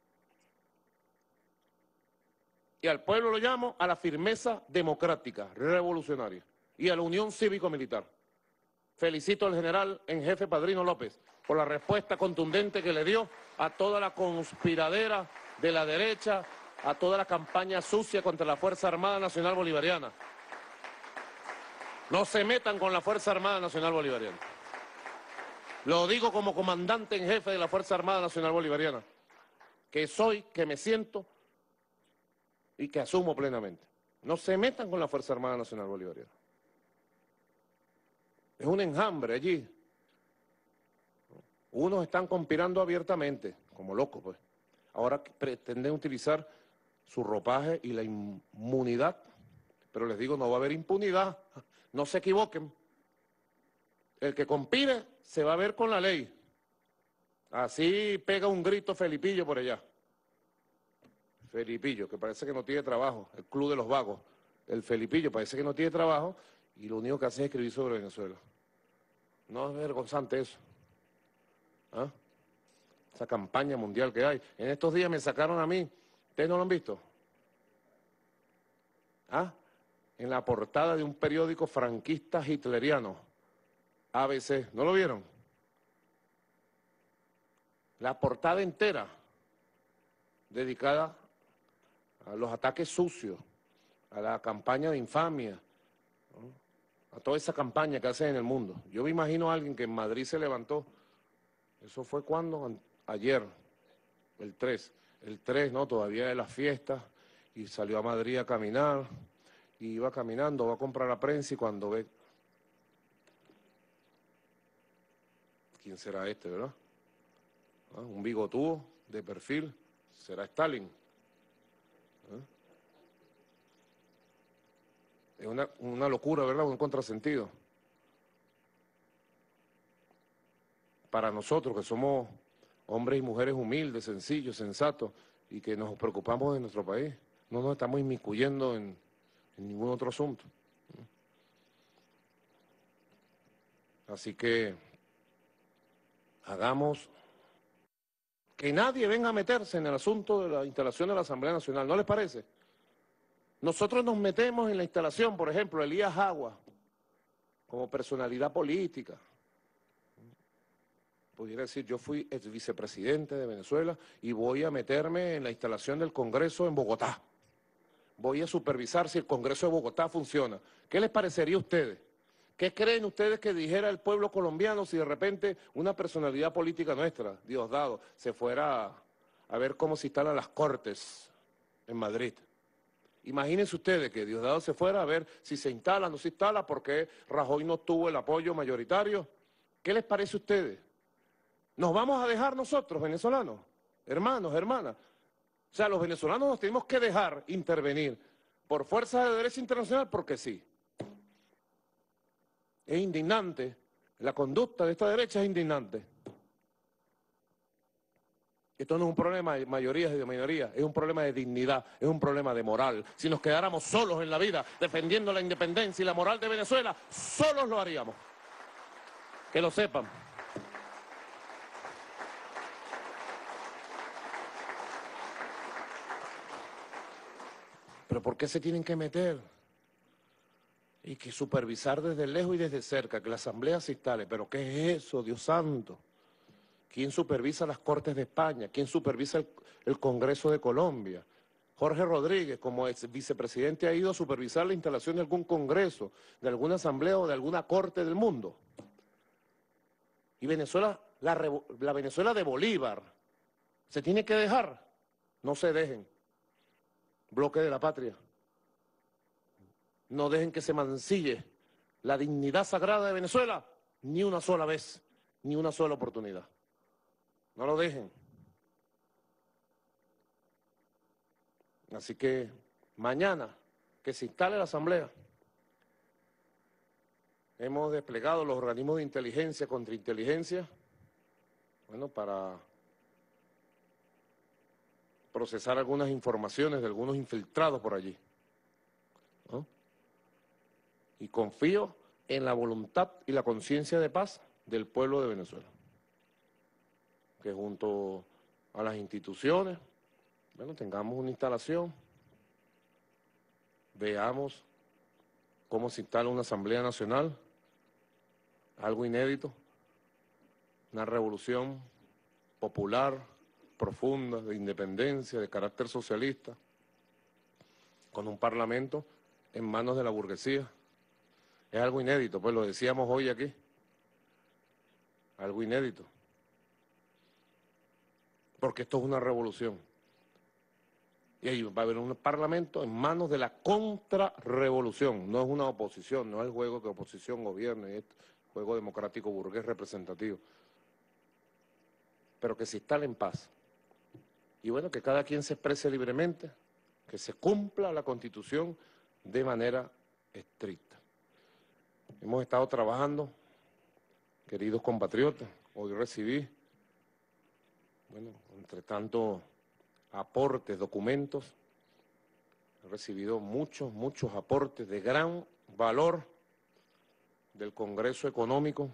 Speaker 2: Y al pueblo lo llamo a la firmeza democrática, revolucionaria, y a la unión cívico-militar. Felicito al general en jefe Padrino López por la respuesta contundente que le dio a toda la conspiradera de la derecha, a toda la campaña sucia contra la Fuerza Armada Nacional Bolivariana. No se metan con la Fuerza Armada Nacional Bolivariana. Lo digo como comandante en jefe de la Fuerza Armada Nacional Bolivariana, que soy, que me siento y que asumo plenamente. No se metan con la Fuerza Armada Nacional Bolivariana. Es un enjambre allí. Unos están conspirando abiertamente, como locos, pues. Ahora pretenden utilizar su ropaje y la inmunidad, pero les digo, no va a haber impunidad. No se equivoquen. El que conspire se va a ver con la ley. Así pega un grito Felipillo por allá. Felipillo, que parece que no tiene trabajo, el club de los vagos. El Felipillo parece que no tiene trabajo y lo único que hace es escribir sobre Venezuela. No es vergonzante eso. ¿Ah? Esa campaña mundial que hay. En estos días me sacaron a mí. ¿Ustedes no lo han visto? ¿Ah? En la portada de un periódico franquista hitleriano, ABC. ¿No lo vieron? La portada entera dedicada a los ataques sucios, a la campaña de infamia, ¿no? A toda esa campaña que hacen en el mundo. Yo me imagino a alguien que en Madrid se levantó, eso fue cuando, ayer, el 3, ¿no? Todavía de las fiestas, y salió a Madrid a caminar, y iba caminando, va a comprar la prensa y cuando ve, ¿quién será este, verdad? ¿Ah? Un bigotudo de perfil, será Stalin. Es una locura, ¿verdad? Un contrasentido. Para nosotros, que somos hombres y mujeres humildes, sencillos, sensatos, y que nos preocupamos de nuestro país, no nos estamos inmiscuyendo en ningún otro asunto. Así que hagamos que nadie venga a meterse en el asunto de la instalación de la Asamblea Nacional, ¿no les parece? Nosotros nos metemos en la instalación, por ejemplo, Elías Agua, como personalidad política. Pudiera decir, yo fui ex vicepresidente de Venezuela y voy a meterme en la instalación del Congreso en Bogotá. Voy a supervisar si el Congreso de Bogotá funciona. ¿Qué les parecería a ustedes? ¿Qué creen ustedes que dijera el pueblo colombiano si de repente una personalidad política nuestra, Diosdado, se fuera a ver cómo se instalan las Cortes en Madrid? Imagínense ustedes que Diosdado se fuera a ver si se instala o no se instala porque Rajoy no tuvo el apoyo mayoritario. ¿Qué les parece a ustedes? ¿Nos vamos a dejar nosotros, venezolanos, hermanos, hermanas? O sea, los venezolanos nos tenemos que dejar intervenir por fuerzas de derecho internacional porque sí. Es indignante, la conducta de esta derecha es indignante. Esto no es un problema de mayorías y de minorías, es un problema de dignidad, es un problema de moral. Si nos quedáramos solos en la vida defendiendo la independencia y la moral de Venezuela, solos lo haríamos. Que lo sepan. Pero ¿por qué se tienen que meter? y que supervisar desde lejos y desde cerca, que la Asamblea se instale. ¿Pero qué es eso, Dios santo? ¿Quién supervisa las Cortes de España? ¿Quién supervisa el Congreso de Colombia? Jorge Rodríguez, como ex vicepresidente, ha ido a supervisar la instalación de algún congreso, de alguna asamblea o de alguna corte del mundo. Y Venezuela, la Venezuela de Bolívar, ¿se tiene que dejar? No se dejen. Bloque de la patria. No dejen que se mancille la dignidad sagrada de Venezuela ni una sola vez, ni una sola oportunidad. No lo dejen. Así que mañana que se instale la Asamblea, hemos desplegado los organismos de inteligencia, contrainteligencia, bueno, para procesar algunas informaciones de algunos infiltrados por allí, ¿no? Y confío en la voluntad y la conciencia de paz del pueblo de Venezuela, que junto a las instituciones, bueno, tengamos una instalación, veamos cómo se instala una Asamblea Nacional, algo inédito, una revolución popular, profunda, de independencia, de carácter socialista, con un parlamento en manos de la burguesía. Es algo inédito, pues lo decíamos hoy aquí, algo inédito, porque esto es una revolución. Y ahí va a haber un parlamento en manos de la contrarrevolución, no es una oposición, no es el juego que oposición gobierne, es juego democrático burgués representativo, pero que se instale en paz. Y bueno, que cada quien se exprese libremente, que se cumpla la Constitución de manera estricta. Hemos estado trabajando, queridos compatriotas, hoy recibí, bueno, entre tanto aportes, documentos, he recibido muchos aportes de gran valor del Congreso Económico,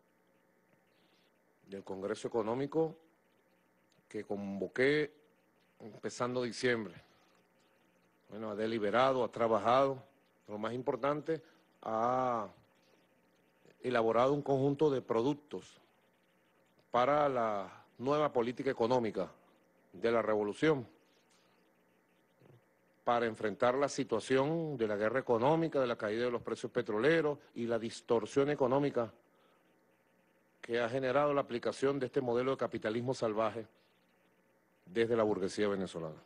Speaker 2: que convoqué empezando diciembre. Bueno, ha deliberado, ha trabajado, lo más importante, ha elaborado un conjunto de productos para la nueva política económica de la revolución, para enfrentar la situación de la guerra económica, de la caída de los precios petroleros y la distorsión económica que ha generado la aplicación de este modelo de capitalismo salvaje desde la burguesía venezolana.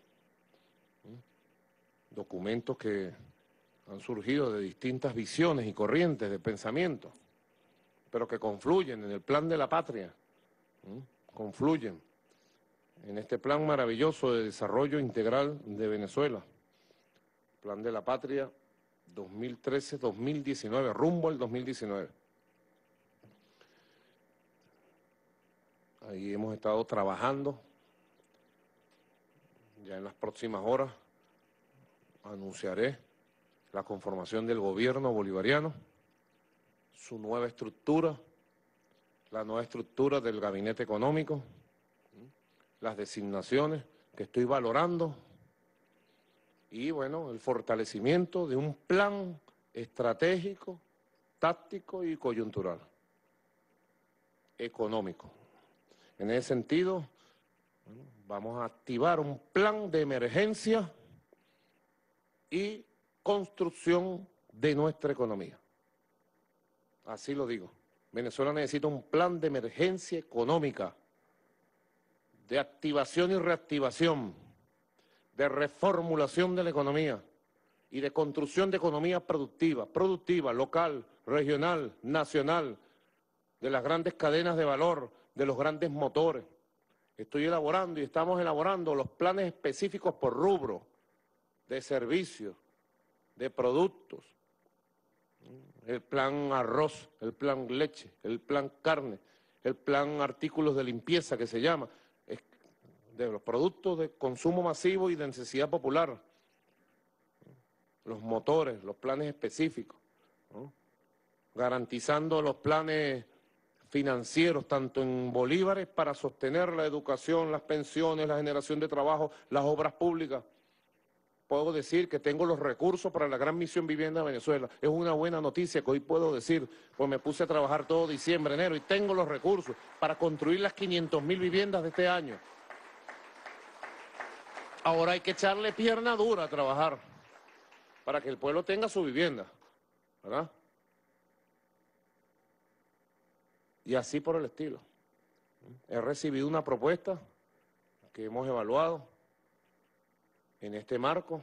Speaker 2: Documentos que han surgido de distintas visiones y corrientes de pensamiento, pero que confluyen en el plan de la patria, confluyen en este plan maravilloso de desarrollo integral de Venezuela, plan de la patria 2013-2019, rumbo al 2019. Ahí hemos estado trabajando, ya en las próximas horas anunciaré la conformación del gobierno bolivariano, su nueva estructura, la nueva estructura del gabinete económico, las designaciones que estoy valorando y, bueno, el fortalecimiento de un plan estratégico, táctico y coyuntural, económico. En ese sentido, bueno, vamos a activar un plan de emergencia y construcción de nuestra economía. Así lo digo. Venezuela necesita un plan de emergencia económica, de activación y reactivación, de reformulación de la economía y de construcción de economía productiva, local, regional, nacional, de las grandes cadenas de valor, de los grandes motores. Estoy elaborando y estamos elaborando los planes específicos por rubro, de servicios, de productos, el plan arroz, el plan leche, el plan carne, el plan artículos de limpieza que se llama, de los productos de consumo masivo y de necesidad popular, los motores, los planes específicos, ¿no? Garantizando los planes financieros, tanto en bolívares para sostener la educación, las pensiones, la generación de trabajo, las obras públicas, puedo decir que tengo los recursos para la Gran Misión Vivienda de Venezuela. Es una buena noticia que hoy puedo decir, pues me puse a trabajar todo diciembre, enero, y tengo los recursos para construir las 500.000 viviendas de este año. Ahora hay que echarle pierna dura a trabajar para que el pueblo tenga su vivienda, ¿verdad? Y así por el estilo. He recibido una propuesta que hemos evaluado en este marco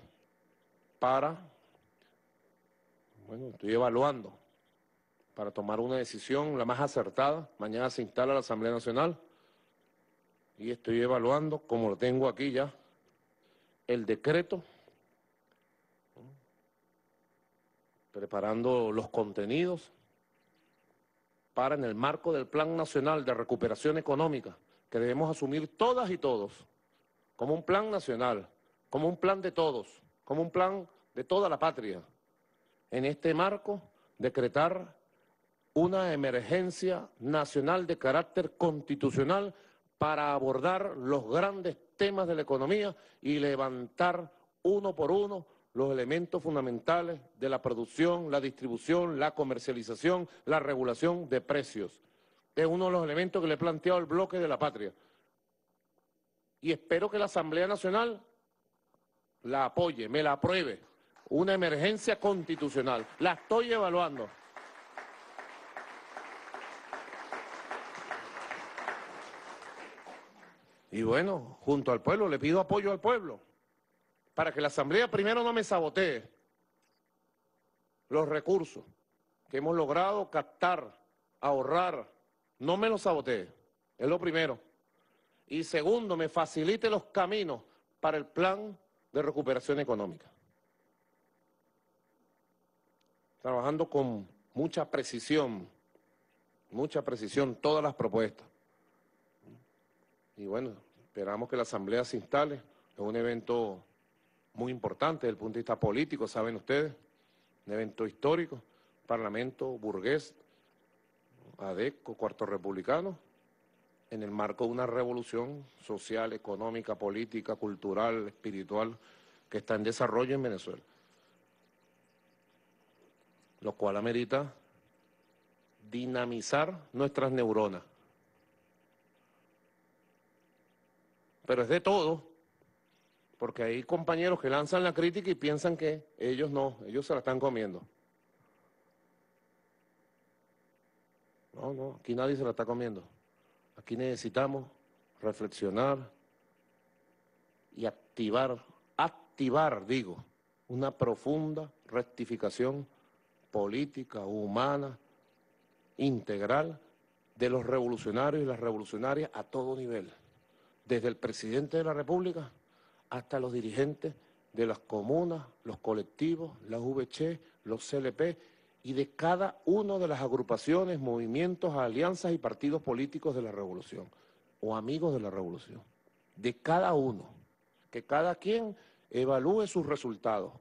Speaker 2: estoy evaluando para tomar una decisión la más acertada. Mañana se instala la Asamblea Nacional y estoy evaluando, como lo tengo aquí ya, el decreto, preparando los contenidos para, en el marco del Plan Nacional de Recuperación Económica, que debemos asumir todas y todos, como un plan nacional, como un plan de todos, como un plan de toda la patria. En este marco, decretar una emergencia nacional de carácter constitucional para abordar los grandes temas de la economía y levantar uno por uno los elementos fundamentales de la producción, la distribución, la comercialización, la regulación de precios. Es uno de los elementos que le he planteado al bloque de la patria. Y espero que la Asamblea Nacional la apoye, me la apruebe. Una emergencia constitucional. La estoy evaluando. Y bueno, junto al pueblo, le pido apoyo al pueblo, para que la Asamblea primero no me sabotee los recursos que hemos logrado captar, ahorrar, no me los sabotee, es lo primero. Y segundo, me facilite los caminos para el plan de recuperación económica. Trabajando con mucha precisión todas las propuestas. Y bueno, esperamos que la Asamblea se instale. Es un evento muy importante desde el punto de vista político, saben ustedes, un evento histórico, Parlamento burgués, ADECO, cuarto republicano, en el marco de una revolución social, económica, política, cultural, espiritual, que está en desarrollo en Venezuela. Lo cual amerita dinamizar nuestras neuronas. Pero es de todo, porque hay compañeros que lanzan la crítica y piensan que ellos no, ellos se la están comiendo. No, aquí nadie se la está comiendo. Aquí necesitamos reflexionar y activar, una profunda rectificación política, humana, integral de los revolucionarios y las revolucionarias a todo nivel, desde el presidente de la República hasta los dirigentes de las comunas, los colectivos, las VC, los CLP y de cada una de las agrupaciones, movimientos, alianzas y partidos políticos de la revolución o amigos de la revolución. De cada uno, que cada quien evalúe sus resultados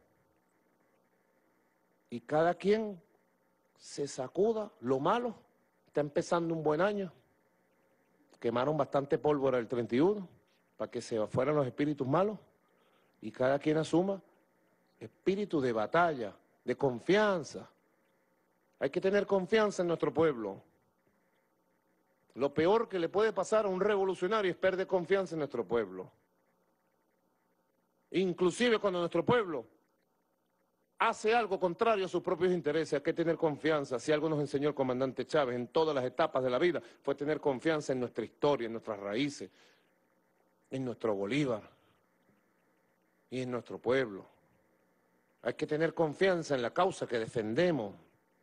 Speaker 2: y cada quien se sacuda lo malo. Está empezando un buen año, quemaron bastante pólvora el 31 para que se fueran los espíritus malos y cada quien asuma espíritu de batalla, de confianza. Hay que tener confianza en nuestro pueblo. Lo peor que le puede pasar a un revolucionario es perder confianza en nuestro pueblo. Inclusive cuando nuestro pueblo hace algo contrario a sus propios intereses, hay que tener confianza. Si algo nos enseñó el comandante Chávez en todas las etapas de la vida, fue tener confianza en nuestra historia, en nuestras raíces, en nuestro Bolívar y en nuestro pueblo. Hay que tener confianza en la causa que defendemos.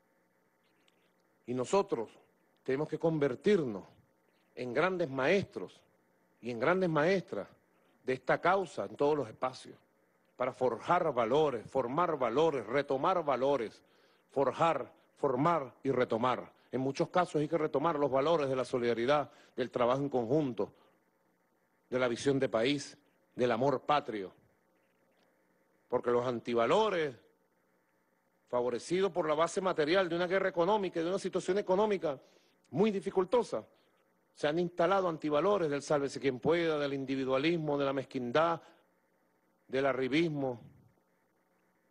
Speaker 2: Y nosotros tenemos que convertirnos en grandes maestros y en grandes maestras de esta causa en todos los espacios, para forjar valores, formar valores, retomar valores, forjar, formar y retomar. En muchos casos hay que retomar los valores de la solidaridad, del trabajo en conjunto, de la visión de país, del amor patrio. Porque los antivalores, favorecidos por la base material de una guerra económica y de una situación económica muy dificultosa, se han instalado antivalores del sálvese quien pueda, del individualismo, de la mezquindad, del arribismo,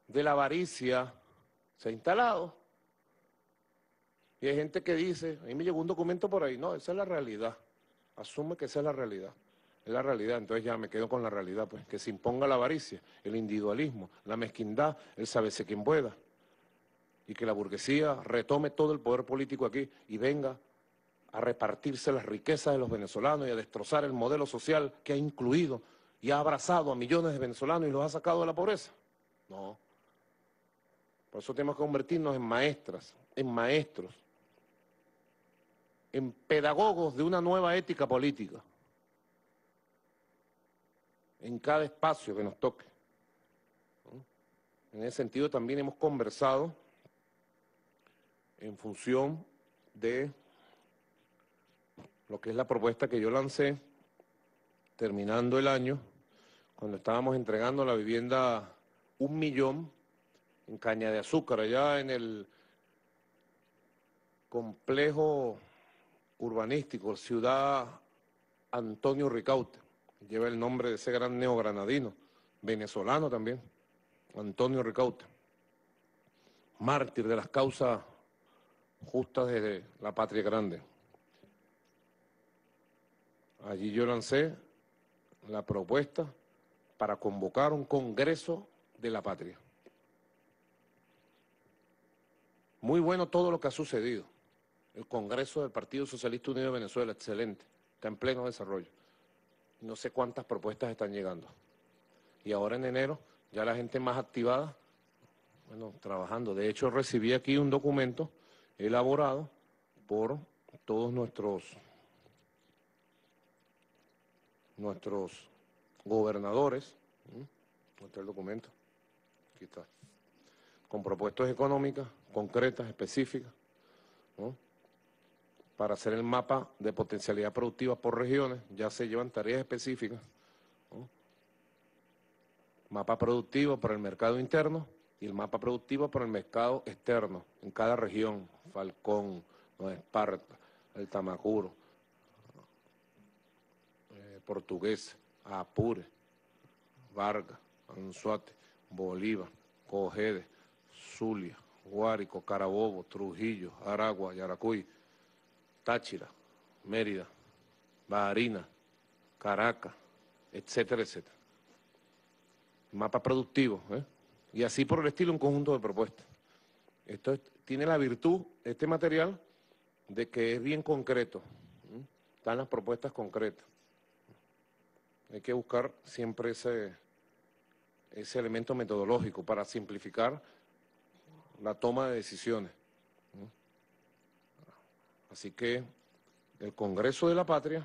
Speaker 2: de la avaricia se ha instalado. Y hay gente que dice, a mí me llegó un documento por ahí, no, esa es la realidad. Asume que esa es la realidad. Es la realidad, entonces ya me quedo con la realidad, pues, que se imponga la avaricia, el individualismo, la mezquindad, el sábese quien pueda, y que la burguesía retome todo el poder político aquí y venga a repartirse las riquezas de los venezolanos y a destrozar el modelo social que ha incluido y ha abrazado a millones de venezolanos y los ha sacado de la pobreza. No. Por eso tenemos que convertirnos en maestras, en maestros, en pedagogos de una nueva ética política, en cada espacio que nos toque. En ese sentido también hemos conversado en función de lo que es la propuesta que yo lancé terminando el año, cuando estábamos entregando la vivienda 1 millón en Caña de Azúcar, allá en el complejo urbanístico, Ciudad Antonio Ricaurte, lleva el nombre de ese gran neogranadino, venezolano también, Antonio Ricaurte, mártir de las causas justas de la patria grande. Allí yo lancé la propuesta para convocar un Congreso de la Patria. Muy bueno todo lo que ha sucedido. El Congreso del Partido Socialista Unido de Venezuela, excelente, está en pleno desarrollo. No sé cuántas propuestas están llegando. Y ahora en enero, ya la gente más activada, bueno, trabajando. De hecho, recibí aquí un documento elaborado por todos nuestros gobernadores. ¿Dónde está el documento? Aquí está. Con propuestas económicas, concretas, específicas, ¿no?, para hacer el mapa de potencialidad productiva por regiones. Ya se llevan tareas específicas, ¿no?, mapa productivo para el mercado interno y el mapa productivo para el mercado externo, en cada región, Falcón, ¿no?, Esparta, el Tamacuro, Portuguesa, Apure, Vargas, Anzoátegui, Bolívar, Cogede, Zulia, Guárico, Carabobo, Trujillo, Aragua, Yaracuy, Táchira, Mérida, Barina, Caracas, etcétera, etcétera. Mapa productivo, y así por el estilo un conjunto de propuestas. Esto tiene la virtud, este material, de que es bien concreto, están las propuestas concretas. Hay que buscar siempre ese elemento metodológico para simplificar la toma de decisiones. Así que el Congreso de la Patria,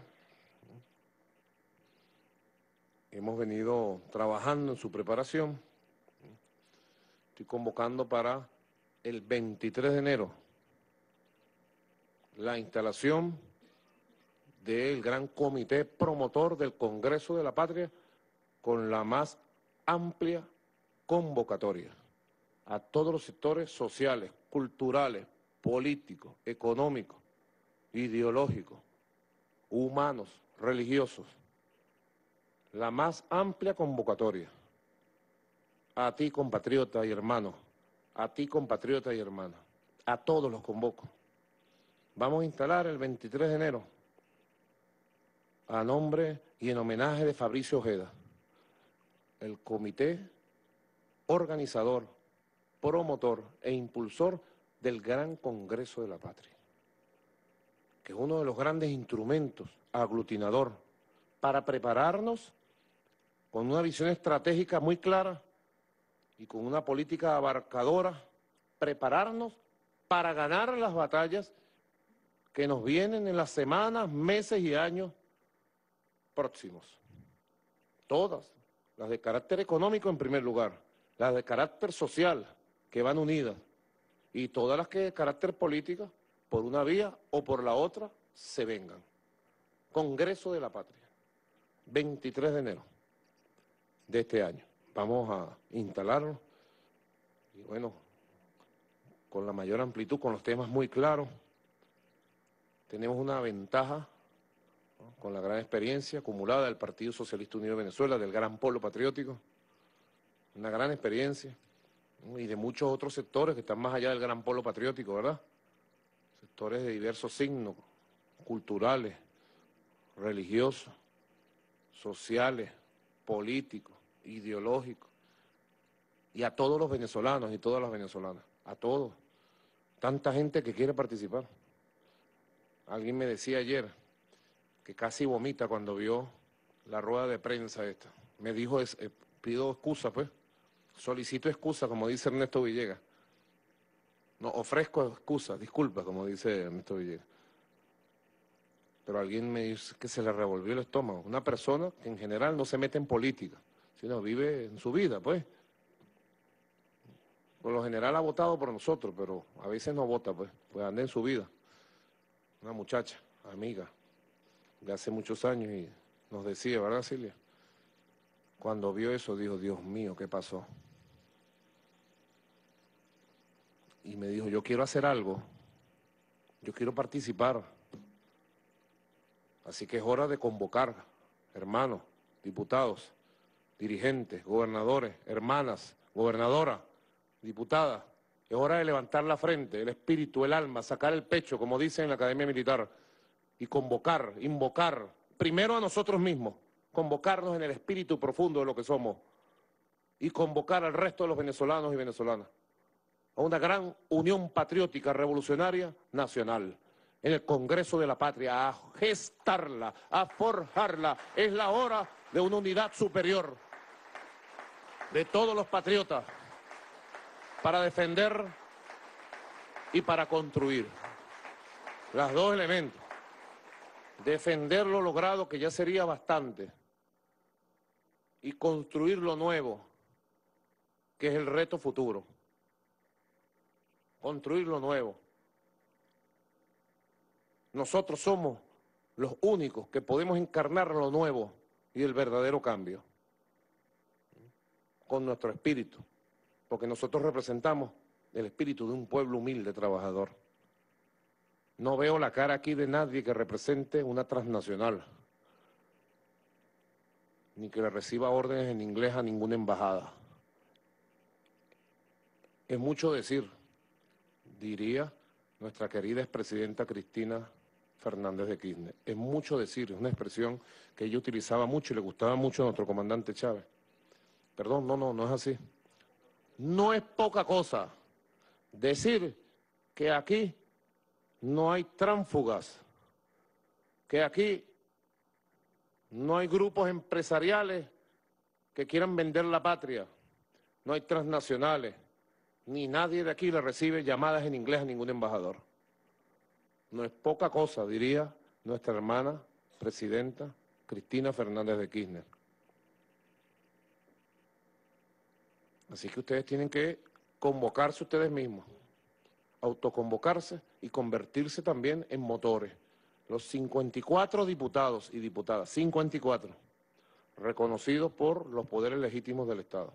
Speaker 2: hemos venido trabajando en su preparación. Estoy convocando para el 23 de enero la instalación del gran comité promotor del Congreso de la Patria con la más amplia convocatoria a todos los sectores sociales, culturales, políticos, económicos, ideológicos, humanos, religiosos. La más amplia convocatoria. A ti, compatriota y hermano, a ti, compatriota y hermana, a todos los convoco. Vamos a instalar el 23 de enero, a nombre y en homenaje de Fabricio Ojeda, el comité organizador, promotor e impulsor del Gran Congreso de la Patria, que es uno de los grandes instrumentos aglutinador para prepararnos con una visión estratégica muy clara y con una política abarcadora, prepararnos para ganar las batallas que nos vienen en las semanas, meses y años próximos. Todas, las de carácter económico en primer lugar, las de carácter social, que van unidas, y todas las que de carácter político, por una vía o por la otra, se vengan. Congreso de la Patria, 23 de enero de este año. Vamos a instalarlo, y bueno, con la mayor amplitud, con los temas muy claros. Tenemos una ventaja, ¿no?, con la gran experiencia acumulada del Partido Socialista Unido de Venezuela, del gran polo patriótico, una gran experiencia, y de muchos otros sectores que están más allá del gran polo patriótico, ¿verdad? Sectores de diversos signos, culturales, religiosos, sociales, políticos, ideológicos, y a todos los venezolanos y todas las venezolanas, a todos. Tanta gente que quiere participar. Alguien me decía ayer que casi vomita cuando vio la rueda de prensa esta. Me dijo, pido excusa, pues, solicito excusa, como dice Ernesto Villegas. No, ofrezco excusa, disculpa, como dice Ernesto Villegas. Pero alguien me dice que se le revolvió el estómago. Una persona que en general no se mete en política, sino vive en su vida, pues. Por lo general ha votado por nosotros, pero a veces no vota, pues anda en su vida. Una muchacha, amiga, de hace muchos años, y nos decía, ¿verdad, Silvia? Cuando vio eso, dijo, Dios mío, ¿qué pasó? Y me dijo, yo quiero hacer algo, yo quiero participar. Así que es hora de convocar, hermanos, diputados, dirigentes, gobernadores, hermanas, gobernadoras, diputadas. Es hora de levantar la frente, el espíritu, el alma, sacar el pecho, como dicen en la Academia Militar, y convocar, invocar, primero a nosotros mismos, convocarnos en el espíritu profundo de lo que somos, y convocar al resto de los venezolanos y venezolanas a una gran unión patriótica, revolucionaria, nacional, en el Congreso de la Patria, a gestarla, a forjarla. Es la hora de una unidad superior de todos los patriotas para defender y para construir. Los dos elementos. Defender lo logrado, que ya sería bastante, y construir lo nuevo, que es el reto futuro. Construir lo nuevo. Nosotros somos los únicos que podemos encarnar lo nuevo y el verdadero cambio con nuestro espíritu, porque nosotros representamos el espíritu de un pueblo humilde, trabajador. No veo la cara aquí de nadie que represente una transnacional, ni que le reciba órdenes en inglés a ninguna embajada. Es mucho decir, diría nuestra querida expresidenta Cristina Fernández de Kirchner. Es mucho decir, es una expresión que ella utilizaba mucho y le gustaba mucho a nuestro comandante Chávez. Perdón, no es así. No es poca cosa decir que aquí no hay tránsfugas, que aquí no hay grupos empresariales que quieran vender la patria, no hay transnacionales, ni nadie de aquí le recibe llamadas en inglés a ningún embajador. No es poca cosa, diría nuestra hermana presidenta Cristina Fernández de Kirchner. Así que ustedes tienen que convocarse ustedes mismos, autoconvocarse y convertirse también en motores. Los 54 diputados y diputadas, 54, reconocidos por los poderes legítimos del Estado.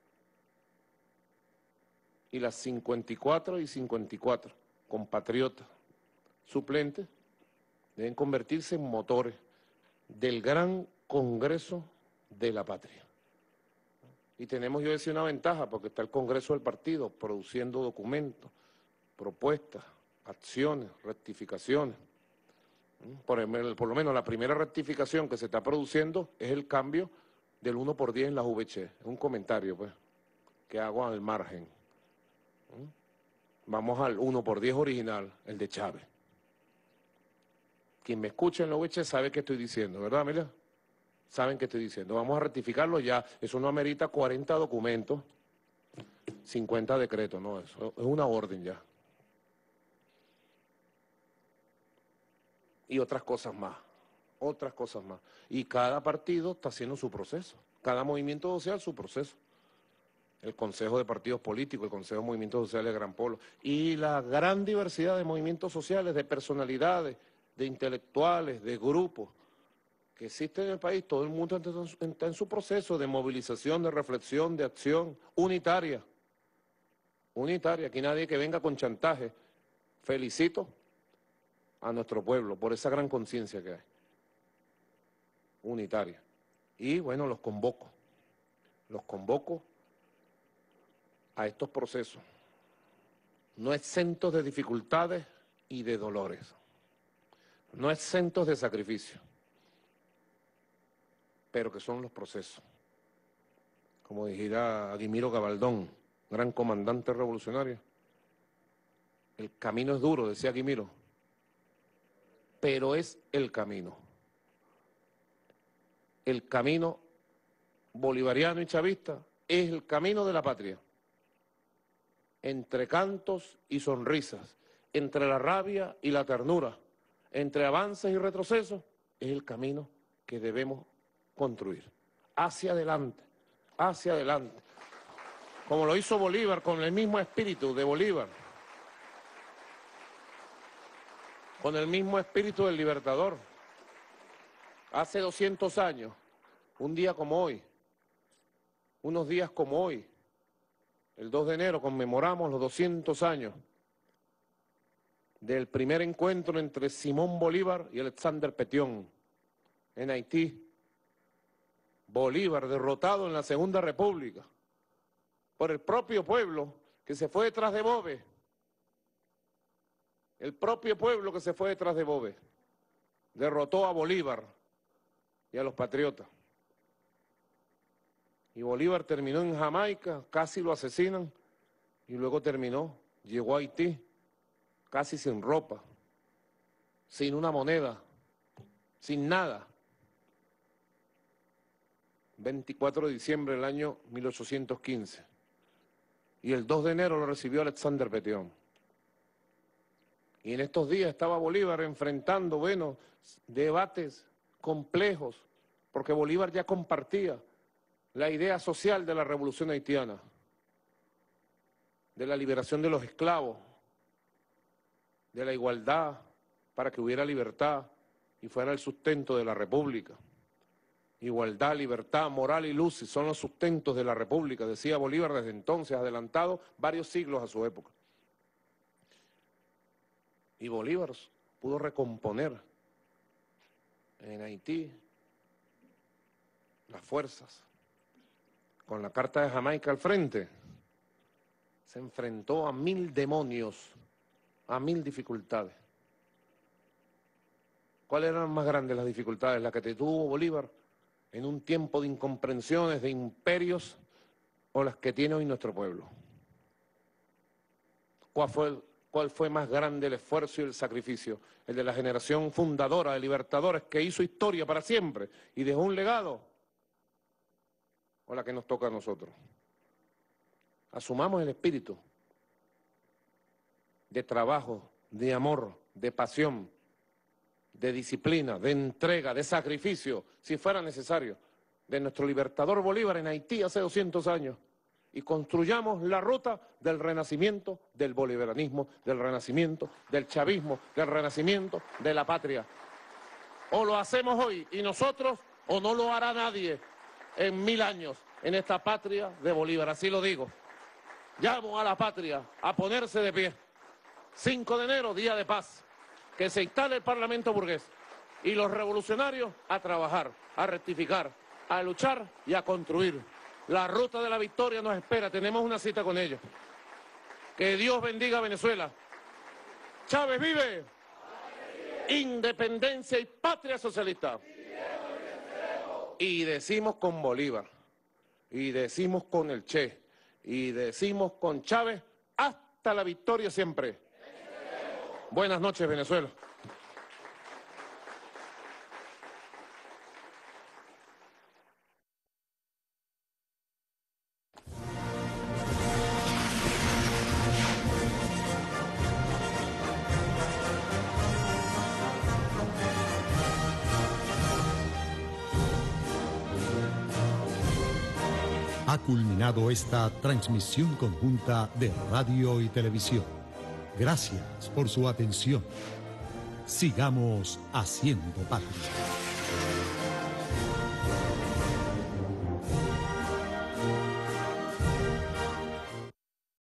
Speaker 2: Y las 54 y 54 compatriotas suplentes deben convertirse en motores del gran Congreso de la Patria. Y tenemos, yo decía, una ventaja, porque está el Congreso del Partido produciendo documentos, propuestas, acciones, rectificaciones. Por lo menos la primera rectificación que se está produciendo es el cambio del 1/10 en las VC. Es un comentario, pues, que hago al margen. Vamos al 1/10 original, el de Chávez. Quien me escucha en la VC sabe qué estoy diciendo, ¿verdad, Amelia? Saben qué estoy diciendo. Vamos a rectificarlo ya. Eso no amerita 40 documentos, 50 decretos, no, eso es una orden ya. Y otras cosas más, otras cosas más. Y cada partido está haciendo su proceso, cada movimiento social su proceso. El Consejo de Partidos Políticos, el Consejo de Movimientos Sociales de Gran Polo, y la gran diversidad de movimientos sociales, de personalidades, de intelectuales, de grupos que existen en el país. Todo el mundo está en su proceso de movilización, de reflexión, de acción unitaria. Unitaria, aquí nadie que venga con chantaje. Felicito a nuestro pueblo por esa gran conciencia que hay, unitaria. Y bueno, los convoco a estos procesos, no exentos de dificultades y de dolores, no exentos de sacrificio, pero que son los procesos. Como dijera Aguimiro Gabaldón, gran comandante revolucionario, el camino es duro, decía Aguimiro, pero es el camino. El camino bolivariano y chavista es el camino de la patria. Entre cantos y sonrisas, entre la rabia y la ternura, entre avances y retrocesos, es el camino que debemos construir. Hacia adelante, hacia adelante. Como lo hizo Bolívar, con el mismo espíritu de Bolívar, con el mismo espíritu del Libertador. Hace 200 años, un día como hoy, unos días como hoy, el 2 de enero conmemoramos los 200 años del primer encuentro entre Simón Bolívar y Alexander Petion en Haití. Bolívar derrotado en la Segunda República por el propio pueblo que se fue detrás de Boves. El propio pueblo que se fue detrás de Boves derrotó a Bolívar y a los patriotas. Y Bolívar terminó en Jamaica, casi lo asesinan, y luego llegó a Haití, casi sin ropa, sin una moneda, sin nada. 24 de diciembre del año 1815. Y el 2 de enero lo recibió Alexander Petion. Y en estos días estaba Bolívar enfrentando, debates complejos, porque Bolívar ya compartía la idea social de la revolución haitiana, de la liberación de los esclavos, de la igualdad para que hubiera libertad y fuera el sustento de la república. Igualdad, libertad, moral y luz son los sustentos de la república, decía Bolívar desde entonces, adelantado varios siglos a su época. Y Bolívar pudo recomponer en Haití las fuerzas. Con la Carta de Jamaica al frente, se enfrentó a 1000 demonios, a 1000 dificultades. ¿Cuáles eran más grandes las dificultades? Las que tuvo Bolívar en un tiempo de incomprensiones, de imperios, o las que tiene hoy nuestro pueblo. ¿Cuál fue más grande el esfuerzo y el sacrificio? El de la generación fundadora de libertadores que hizo historia para siempre y dejó un legado, o la que nos toca a nosotros. Asumamos el espíritu de trabajo, de amor, de pasión, de disciplina, de entrega, de sacrificio, si fuera necesario, de nuestro libertador Bolívar en Haití hace 200 años, y construyamos la ruta del renacimiento del bolivarianismo, del renacimiento del chavismo, del renacimiento de la patria. O lo hacemos hoy y nosotros, o no lo hará nadie en 1000 años en esta patria de Bolívar, así lo digo. Llamo a la patria a ponerse de pie. 5 de enero, día de paz. Que se instale el Parlamento burgués y los revolucionarios a trabajar, a rectificar, a luchar y a construir. La ruta de la victoria nos espera, tenemos una cita con ellos. Que Dios bendiga a Venezuela. Chávez vive. Independencia y patria socialista. Y decimos con Bolívar, y decimos con el Che, y decimos con Chávez, hasta la victoria siempre. Buenas noches, Venezuela.
Speaker 3: Ha culminado esta transmisión conjunta de radio y televisión. Gracias por su atención. Sigamos haciendo patria.